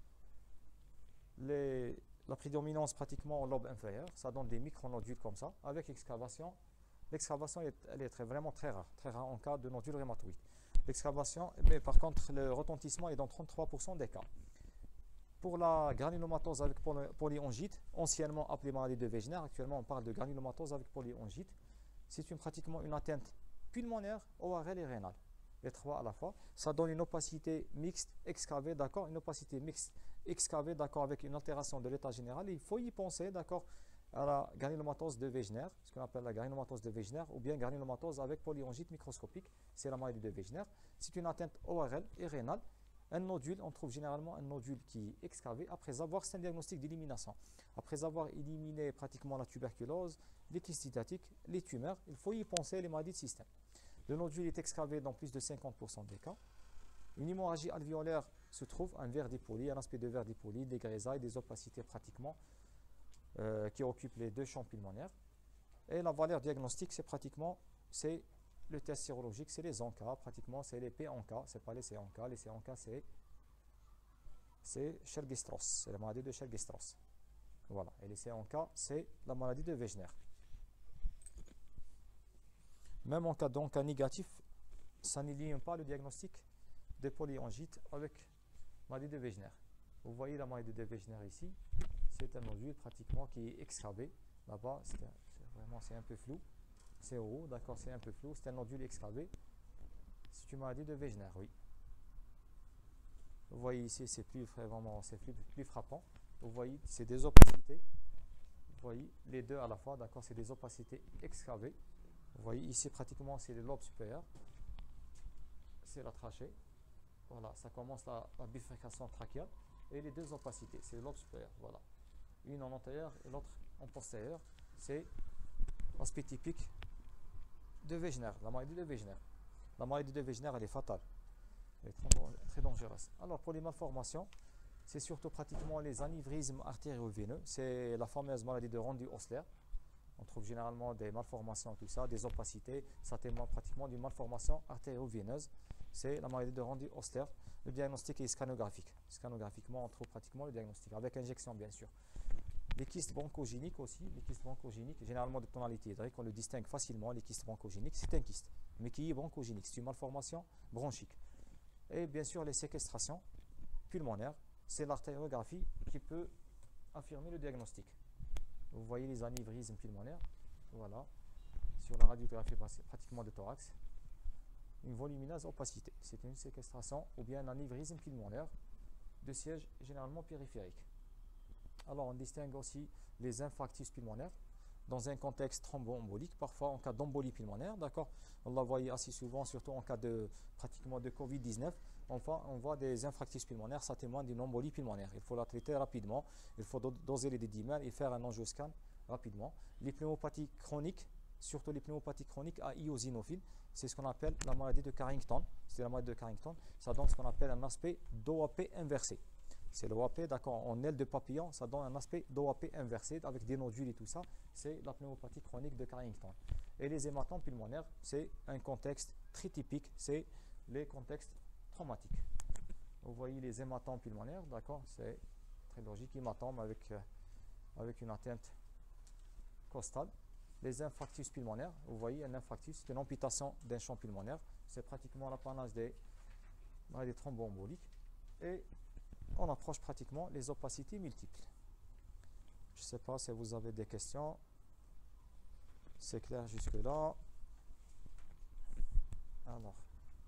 La prédominance pratiquement au lobe inférieur, ça donne des micronodules comme ça, avec excavation. L'excavation, elle est vraiment très rare en cas de nodule rhumatoïde. L'excavation, mais par contre, le retentissement est dans 33% des cas. Pour la granulomatose avec polyongite, anciennement appelée maladie de Wegener, actuellement on parle de granulomatose avec polyongite, c'est pratiquement une atteinte pulmonaire, ORL et rénale. Les trois à la fois. Ça donne une opacité mixte excavée, d'accord, une opacité mixte excavée, d'accord, avec une altération de l'état général. Et il faut y penser, d'accord, à la granulomatose de Wegener, ce qu'on appelle la granulomatose de Wegener, ou bien granulomatose avec polyongite microscopique, c'est la maladie de Wegener. C'est une atteinte ORL et rénale. Un nodule, on trouve généralement un nodule qui est excavé après avoir, c'est un diagnostic d'élimination. Après avoir éliminé pratiquement la tuberculose, les kystitatiques, les tumeurs, il faut y penser les maladies de système. Le nodule est excavé dans plus de 50% des cas. Une hémorragie alvéolaire se trouve, un verre dépoli, un aspect de verre dépoli, des grésailles, des opacités pratiquement qui occupent les deux champs pulmonaires. Et la valeur diagnostique, c'est pratiquement, c'est le test sérologique, c'est les ANCA, pratiquement, c'est les P-ANCA, c'est pas les C-ANCA. Les C-ANCA, c'est Churg-Strauss, c'est la maladie de Churg-Strauss. Voilà, et les C-ANCA, c'est la maladie de Wegener. Même en cas d'ANCA négatif, ça n'élimine pas le diagnostic de polyongite avec maladie de Wegener. Vous voyez la maladie de Wegener ici, c'est un nodule pratiquement qui est excavé. Là-bas, c'est un peu flou. C'est haut, d'accord, c'est un peu flou. C'est un nodule excavé. C'est une maladie de Wegener, oui. Vous voyez ici, c'est plus frappant. Vous voyez, c'est des opacités. Vous voyez, les deux à la fois, d'accord, c'est des opacités excavées. Vous voyez, ici, pratiquement, c'est le lobe supérieur. C'est la trachée. Voilà, ça commence la bifurcation trachéale. Et les deux opacités, c'est le lobe supérieur. Voilà. Une en antérieur et l'autre en postérieur. C'est l'aspect typique de Wegener, la maladie de Wegener. La maladie de Wegener, elle est fatale. Elle est très dangereuse. Alors, pour les malformations, c'est surtout pratiquement les anévrismes artério-veineux. C'est la fameuse maladie de Randy-Osler. On trouve généralement des malformations, tout ça, des opacités. Ça témoigne pratiquement d'une malformation artério-veineuse. C'est la maladie de Randy-Osler. Le diagnostic est scanographique. Scanographiquement, on trouve pratiquement le diagnostic, avec injection, bien sûr. Les kystes bronchogéniques aussi, les kystes bronchogéniques, généralement de tonalité hydrique, on le distingue facilement, les kystes bronchogéniques, c'est un kyste, mais qui est bronchogénique, c'est une malformation bronchique. Et bien sûr, les séquestrations pulmonaires, c'est l'artériographie qui peut affirmer le diagnostic. Vous voyez les anévrismes pulmonaires, voilà, sur la radiographie pratiquement de thorax, une volumineuse opacité, c'est une séquestration ou bien un anévrisme pulmonaire de siège généralement périphérique. Alors, on distingue aussi les infarctus pulmonaires dans un contexte thromboembolique, parfois en cas d'embolie pulmonaire, d'accord. On la voit assez souvent, surtout en cas de pratiquement de Covid-19. Enfin, on voit des infarctus pulmonaires, ça témoigne d'une embolie pulmonaire. Il faut la traiter rapidement, il faut doser les dédimères et faire un angioscan rapidement. Les pneumopathies chroniques, surtout les pneumopathies chroniques à eosinophile, c'est ce qu'on appelle la maladie de Carrington. C'est la maladie de Carrington, ça donne ce qu'on appelle un aspect d'OAP inversé. C'est l'OAP, d'accord, en aile de papillon, ça donne un aspect d'OAP inversé avec des nodules et tout ça. C'est la pneumopathie chronique de Carrington. Et les hématomes pulmonaires, c'est un contexte très typique, c'est les contextes traumatiques. Vous voyez les hématomes pulmonaires, d'accord, c'est très logique, hématome avec une atteinte costale. Les infarctus pulmonaires, vous voyez un infarctus, c'est une amputation d'un champ pulmonaire, c'est pratiquement l'apanage des thromboemboliques. Et on approche pratiquement les opacités multiples. Je ne sais pas si vous avez des questions. C'est clair jusque-là. Alors,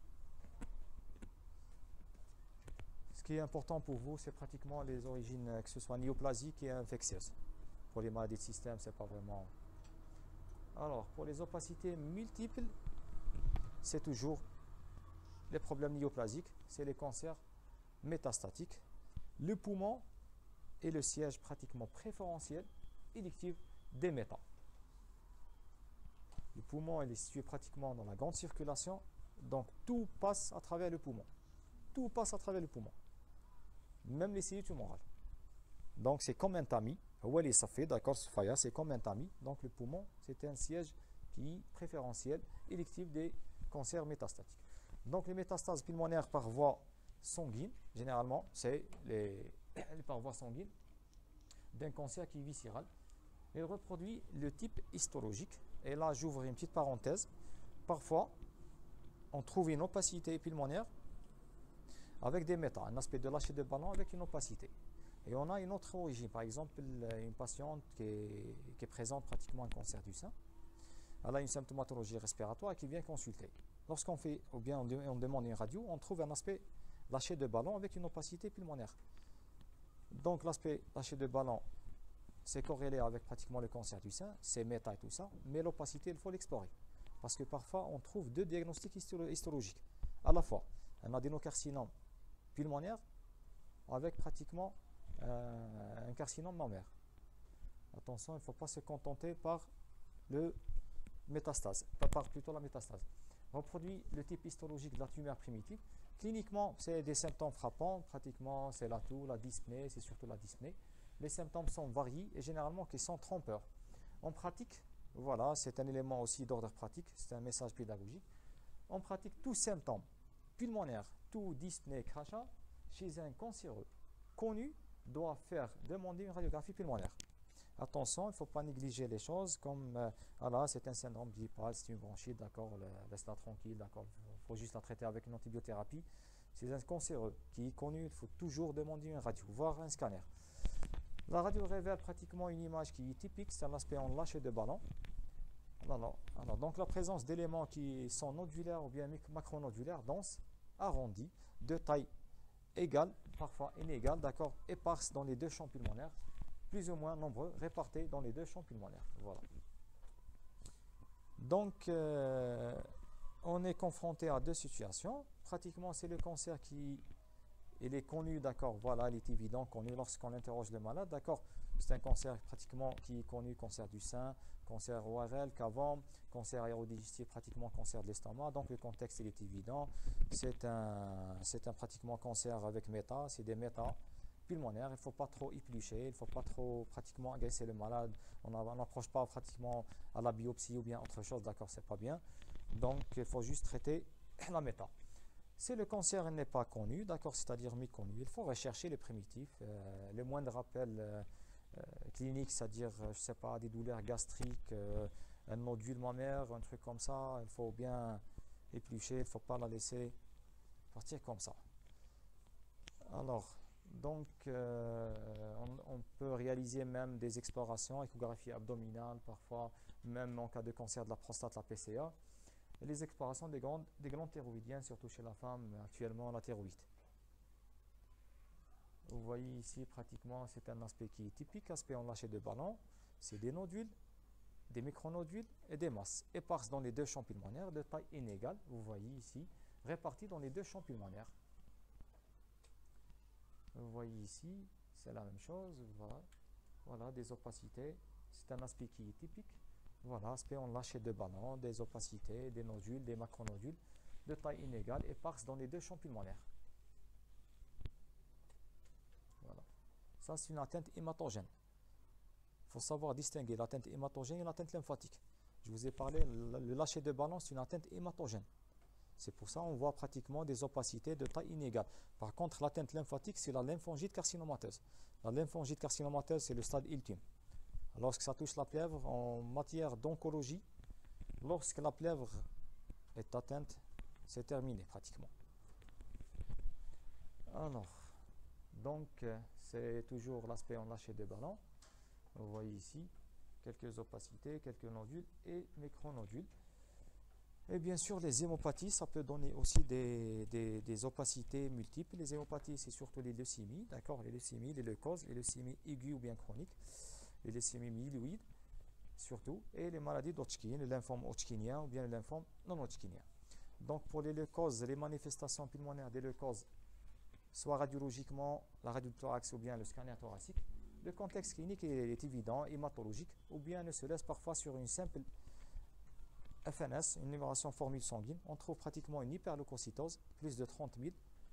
ce qui est important pour vous, c'est pratiquement les origines, que ce soit néoplasiques et infectieuses. Pour les maladies de système, c'est pas vraiment. Alors, pour les opacités multiples, c'est toujours les problèmes néoplasiques, c'est les cancers métastatiques. Le poumon est le siège pratiquement préférentiel électif des métas. Le poumon, il est situé pratiquement dans la grande circulation, donc tout passe à travers le poumon. Tout passe à travers le poumon, même les cellules tumorales. Donc c'est comme un tamis. Ça fait, d'accord, c'est comme un tamis. Donc le poumon, c'est un siège qui est préférentiel, électif des cancers métastatiques. Donc les métastases pulmonaires par voie sanguine, généralement, c'est les par voie sanguine d'un cancer qui est viscéral. Il reproduit le type histologique. Et là, j'ouvre une petite parenthèse. Parfois, on trouve une opacité pulmonaire avec des métas, un aspect de lâcher de ballon avec une opacité. Et on a une autre origine, par exemple, une patiente qui présente pratiquement un cancer du sein. Elle a une symptomatologie respiratoire et qui vient consulter. Lorsqu'on fait, ou bien on demande une radio, on trouve un aspect lâché de ballon avec une opacité pulmonaire. Donc l'aspect lâché de ballon, c'est corrélé avec pratiquement le cancer du sein, c'est méta et tout ça, mais l'opacité, il faut l'explorer. Parce que parfois, on trouve deux diagnostics histologiques. À la fois, un adénocarcinome pulmonaire avec pratiquement un carcinome mammaire. Attention, il ne faut pas se contenter par le métastase, plutôt la métastase. Reproduit le type histologique de la tumeur primitive. Cliniquement, c'est des symptômes frappants, pratiquement c'est la toux, la dyspnée, c'est surtout la dyspnée. Les symptômes sont variés et généralement qui sont trompeurs. En pratique, voilà, c'est un élément aussi d'ordre pratique, c'est un message pédagogique. On pratique tous symptômes pulmonaires, toux, dyspnée, crachat, chez un cancéreux connu, doit faire demander une radiographie pulmonaire. Attention, il ne faut pas négliger les choses comme, voilà, c'est un syndrome gripal, c'est une bronchite, d'accord, laisse-la tranquille, d'accord, il faut juste la traiter avec une antibiothérapie. C'est un cancéreux qui est connu, il faut toujours demander une radio, voire un scanner. La radio révèle pratiquement une image qui est typique, c'est un aspect en lâcher de ballon. Donc la présence d'éléments qui sont nodulaires ou bien macronodulaires, denses, arrondis, de taille égale, parfois inégale, d'accord, éparses dans les deux champs pulmonaires, plus ou moins nombreux, répartis dans les deux champs pulmonaires. Voilà. Donc, on est confronté à deux situations. Pratiquement, c'est le cancer qui il est connu, d'accord, voilà, il est évident, connu lorsqu'on interroge le malade, d'accord, c'est un cancer pratiquement qui est connu, cancer du sein, cancer ORL, qu'avant, cancer aérodigestif, pratiquement cancer de l'estomac, donc le contexte il est évident, c'est un pratiquement cancer avec méta, c'est des méta pulmonaires, il ne faut pas trop éplucher, il ne faut pas trop pratiquement agresser le malade, on n'approche pas pratiquement à la biopsie ou bien autre chose, d'accord, c'est pas bien, donc il faut juste traiter la méta. Si le cancer n'est pas connu, d'accord, c'est-à-dire méconnu, il faut rechercher les primitifs, le moindre rappel clinique, c'est-à-dire, je ne sais pas, des douleurs gastriques, un nodule mammaire, un truc comme ça, il faut bien éplucher, il ne faut pas la laisser partir comme ça. Alors, donc, on peut réaliser même des explorations, échographie abdominale, parfois, même en cas de cancer de la prostate, la PCA. Et les explorations des glandes thyroïdiennes, surtout chez la femme, actuellement la thyroïde. Vous voyez ici, pratiquement, c'est un aspect qui est typique, aspect en lâcher de ballon. C'est des nodules, des micronodules et des masses, éparses dans les deux champs pulmonaires, de taille inégale, vous voyez ici, répartis dans les deux champs pulmonaires. Vous voyez ici, c'est la même chose, voilà, des opacités, c'est un aspect qui est typique. Voilà, aspect en lâcher de ballon, des opacités, des nodules, des macronodules, de taille inégale, éparses dans les deux champs pulmonaires. Voilà. Ça, c'est une atteinte hématogène. Il faut savoir distinguer l'atteinte hématogène et l'atteinte lymphatique. Je vous ai parlé, le lâcher de ballon, c'est une atteinte hématogène. C'est pour ça qu'on voit pratiquement des opacités de taille inégale. Par contre, l'atteinte lymphatique, c'est la lymphangite carcinomateuse. La lymphangite carcinomateuse, c'est le stade ultime. Lorsque ça touche la plèvre, en matière d'oncologie, lorsque la plèvre est atteinte, c'est terminé pratiquement. Alors, donc, c'est toujours l'aspect en lâcher de ballon. Vous voyez ici, quelques opacités, quelques nodules et micronodules. Et bien sûr, les hémopathies, ça peut donner aussi des opacités multiples. Les hémopathies, c'est surtout les leucémies, d'accord, les leucémies, les leucoses, les leucémies aiguës ou bien chroniques. Les leucémies myéloïdes surtout, et les maladies d'Hodgkin, le lymphome hodgkinien ou bien le lymphome non hodgkinien. Donc pour les leucoses, les manifestations pulmonaires des leucoses, soit radiologiquement, la radio du thorax ou bien le scanner thoracique, le contexte clinique est évident, hématologique, ou bien ne se laisse parfois sur une simple FNS, une numération formule sanguine, on trouve pratiquement une hyperleucocytose, plus de 30 000.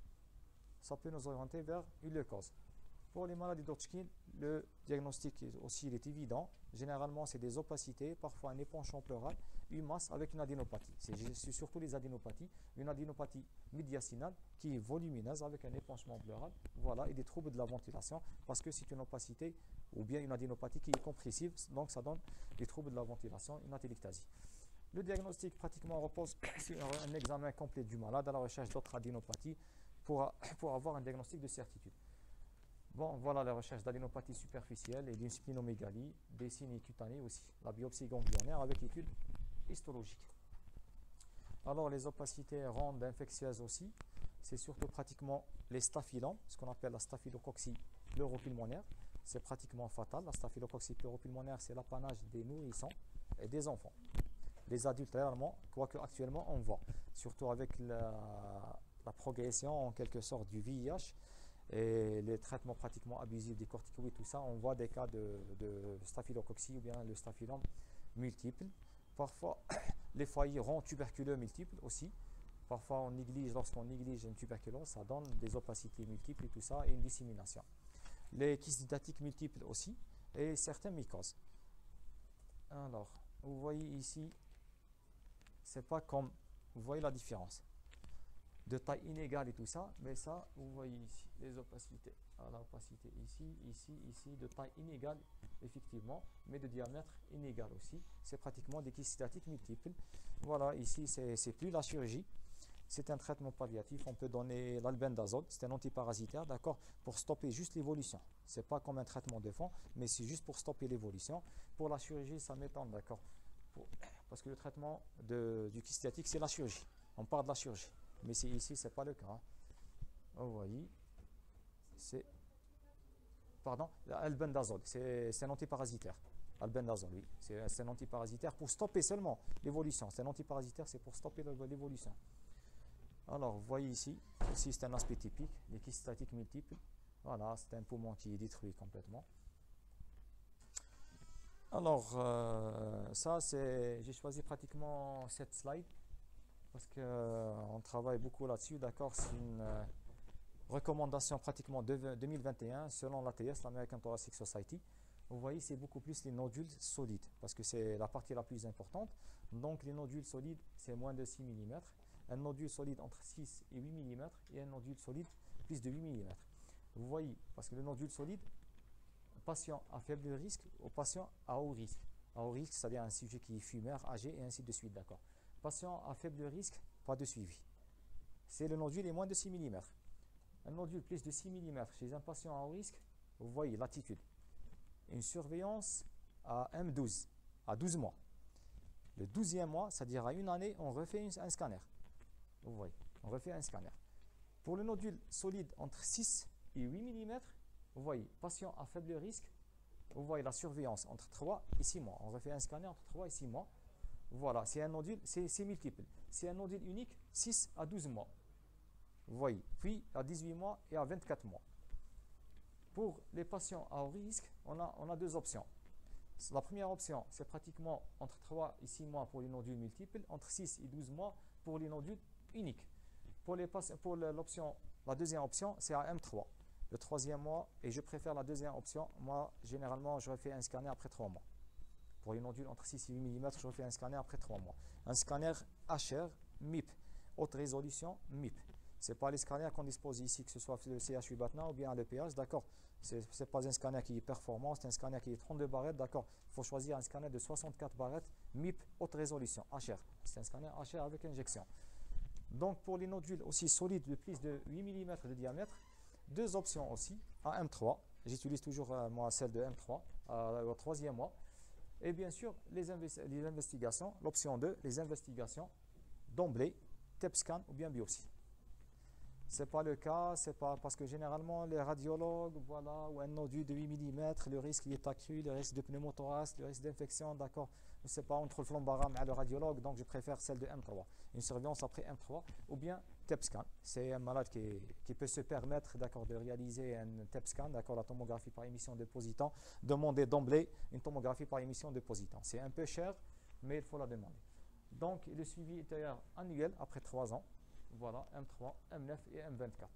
Ça peut nous orienter vers une leucose. Pour les maladies d'Hodgkin, le diagnostic aussi il est évident. Généralement, c'est des opacités, parfois un épanchement pleural, une masse avec une adénopathie. C'est surtout les adénopathies. Une adénopathie médiastinale qui est volumineuse avec un épanchement pleural. Voilà, et des troubles de la ventilation parce que c'est une opacité ou bien une adénopathie qui est compressive. Donc, ça donne des troubles de la ventilation, une atelectasie. Le diagnostic pratiquement repose sur un examen complet du malade à la recherche d'autres adénopathies pour avoir un diagnostic de certitude. Bon, voilà la recherche d'adénopathie superficielle et d'une splénomégalie, des signes cutanés aussi, la biopsie ganglionnaire avec étude histologique. Alors les opacités rondes infectieuses aussi, c'est surtout pratiquement les staphylomes, ce qu'on appelle la staphylococcie pleuropulmonaire. C'est pratiquement fatal. La staphylococcie pleuropulmonaire, c'est l'apanage des nourrissons et des enfants. Les adultes, rarement, quoique actuellement on voit, surtout avec la progression en quelque sorte du VIH, et les traitements pratiquement abusifs des corticoïdes, tout ça, on voit des cas de staphylococcie ou bien le staphylome multiple. Parfois, les foyers ronds tuberculeux multiples aussi. Parfois, lorsqu'on néglige une tuberculose, ça donne des opacités multiples et tout ça, et une dissémination. Les kystes multiples aussi, et certaines mycoses. Alors, vous voyez ici, c'est pas comme, vous voyez la différence de taille inégale et tout ça, mais ça, vous voyez ici, les opacités. Alors, l'opacité ici, ici, ici, de taille inégale, effectivement, mais de diamètre inégal aussi. C'est pratiquement des kystes multiples. Voilà, ici, c'est plus la chirurgie. C'est un traitement palliatif. On peut donner l'albendazole, c'est un antiparasitaire, d'accord, pour stopper juste l'évolution. C'est pas comme un traitement de fond, mais c'est juste pour stopper l'évolution. Pour la chirurgie, ça m'étonne, d'accord, parce que le traitement du kyste, c'est la chirurgie. On parle de la chirurgie. Mais ici, ce n'est pas le cas. Vous voyez, c'est. Pardon, l'albendazole, c'est un antiparasitaire. Albendazole, oui, c'est un antiparasitaire pour stopper seulement l'évolution. C'est un antiparasitaire, c'est pour stopper l'évolution. Alors, vous voyez ici, c'est un aspect typique, les kystes statiques multiples. Voilà, c'est un poumon qui est détruit complètement. Alors, j'ai choisi pratiquement cette slide parce qu'on travaille beaucoup là-dessus, d'accord. C'est une recommandation pratiquement de 2021 selon l'ATS, l'American Thoracic Society. Vous voyez, c'est beaucoup plus les nodules solides parce que c'est la partie la plus importante. Donc, les nodules solides, c'est moins de 6 mm. Un nodule solide entre 6 et 8 mm et un nodule solide plus de 8 mm. Vous voyez, parce que le nodule solide, patient à faible risque au patient à haut risque. À haut risque, c'est-à-dire un sujet qui est fumeur, âgé et ainsi de suite, d'accord. Patient à faible risque, pas de suivi. C'est le nodule est moins de 6 mm. Un nodule plus de 6 mm chez un patient à haut risque, vous voyez l'attitude. Une surveillance à M12, à 12 mois. Le 12e mois, c'est-à-dire à une année, on refait un scanner. Vous voyez, on refait un scanner. Pour le nodule solide entre 6 et 8 mm, vous voyez, patient à faible risque, vous voyez la surveillance entre 3 et 6 mois. On refait un scanner entre 3 et 6 mois. Voilà, c'est un nodule, c'est multiple. C'est un nodule unique, 6 à 12 mois. Vous voyez, puis à 18 mois et à 24 mois. Pour les patients à haut risque, on a deux options. La première option, c'est pratiquement entre 3 et 6 mois pour les nodules multiples, entre 6 et 12 mois pour les nodules uniques. Pour la deuxième option, c'est à M3. Le 3e mois, et je préfère la deuxième option. Moi, généralement, je refais un scanner après 3 mois. Pour les nodules entre 6 et 8 mm, je refais un scanner après 3 mois. Un scanner HR, MIP, haute résolution, MIP. Ce n'est pas les scanners qu'on dispose ici, que ce soit le CHU Batna ou bien à l'EPH, d'accord. Ce n'est pas un scanner qui est performant, c'est un scanner qui est 32 barrettes, d'accord. Il faut choisir un scanner de 64 barrettes, MIP, haute résolution, HR. C'est un scanner HR avec injection. Donc pour les nodules aussi solides de plus de 8 mm de diamètre, deux options aussi, à M3. J'utilise toujours moi celle de M3, au 3e mois. Et bien sûr, les investigations, l'option 2, les investigations d'emblée, TEP scan ou bien biopsie. Ce n'est pas le cas, c'est pas parce que généralement les radiologues, voilà, ou un nodule de 8 mm, le risque est accru, le risque de pneumothorax, le risque d'infection, d'accord, je ne sais pas, entre le flombaram et le radiologue, donc je préfère celle de M3. Une surveillance après M3 ou bien TEP scan. C'est un malade qui peut se permettre, d'accord, de réaliser un TEP scan, d'accord, la tomographie par émission de positon, demander d'emblée une tomographie par émission de positon. C'est un peu cher, mais il faut la demander. Donc, le suivi ultérieur annuel après 3 ans. Voilà, M3, M9 et M24.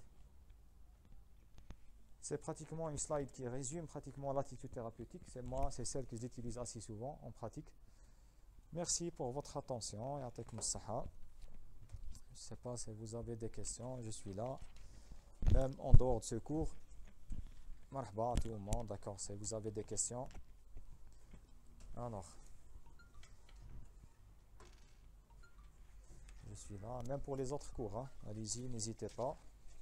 C'est pratiquement une slide qui résume pratiquement l'attitude thérapeutique. C'est celle que j'utilise assez souvent en pratique. Merci pour votre attention. Je ne sais pas si vous avez des questions, je suis là. Même en dehors de ce cours. Marhaba à tout le monde, d'accord, si vous avez des questions. Alors, je suis là, même pour les autres cours, hein. Allez-y, n'hésitez pas.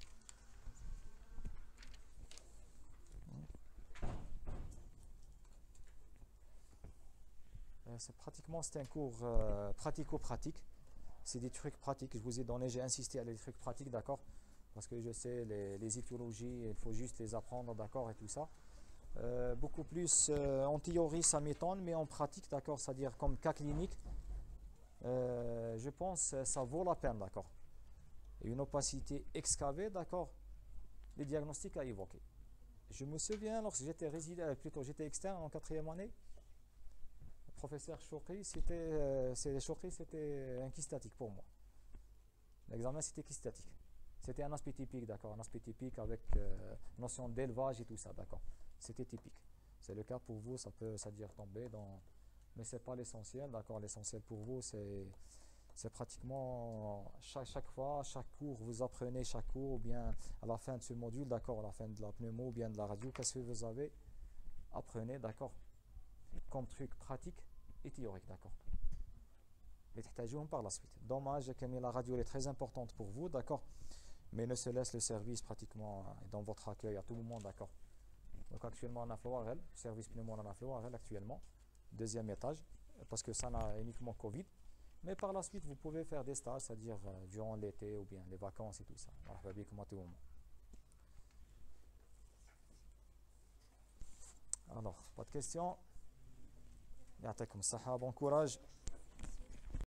C'est un cours pratico-pratique. C'est des trucs pratiques, je vous ai donné, j'ai insisté à des trucs pratiques, d'accord? Parce que je sais, les étiologies, il faut juste les apprendre, d'accord, et tout ça. Beaucoup plus en théorie, ça m'étonne, mais en pratique, d'accord, c'est-à-dire comme cas clinique, je pense que ça vaut la peine, d'accord. Et une opacité excavée, d'accord, les diagnostics à évoquer. Je me souviens, lorsque j'étais externe en 4e année, le professeur Chokri, c'était un kystatique pour moi. L'examen, c'était kystatique. C'était un aspect typique, d'accord, un aspect typique avec notion d'élevage et tout ça, d'accord. C'était typique. C'est le cas pour vous, ça peut dire tomber dans... Mais ce n'est pas l'essentiel, d'accord. L'essentiel pour vous, c'est pratiquement chaque fois, chaque cours, vous apprenez chaque cours, ou bien à la fin de ce module, d'accord, à la fin de la pneumo, ou bien de la radio, qu'est-ce que vous avez apprenez, d'accord, comme truc pratique et théorique, d'accord. Et تحتاجوهم par la suite. Dommage que la radio est très importante pour vous, d'accord, mais ne se laisse le service pratiquement dans votre accueil à tout moment, d'accord. Donc actuellement on a Floirel, service pneumo on a Floirel actuellement, 2e étage, parce que ça n'a uniquement Covid. Mais par la suite vous pouvez faire des stages, c'est-à-dire durant l'été ou bien les vacances et tout ça. Alors, pas de questions. Bon courage.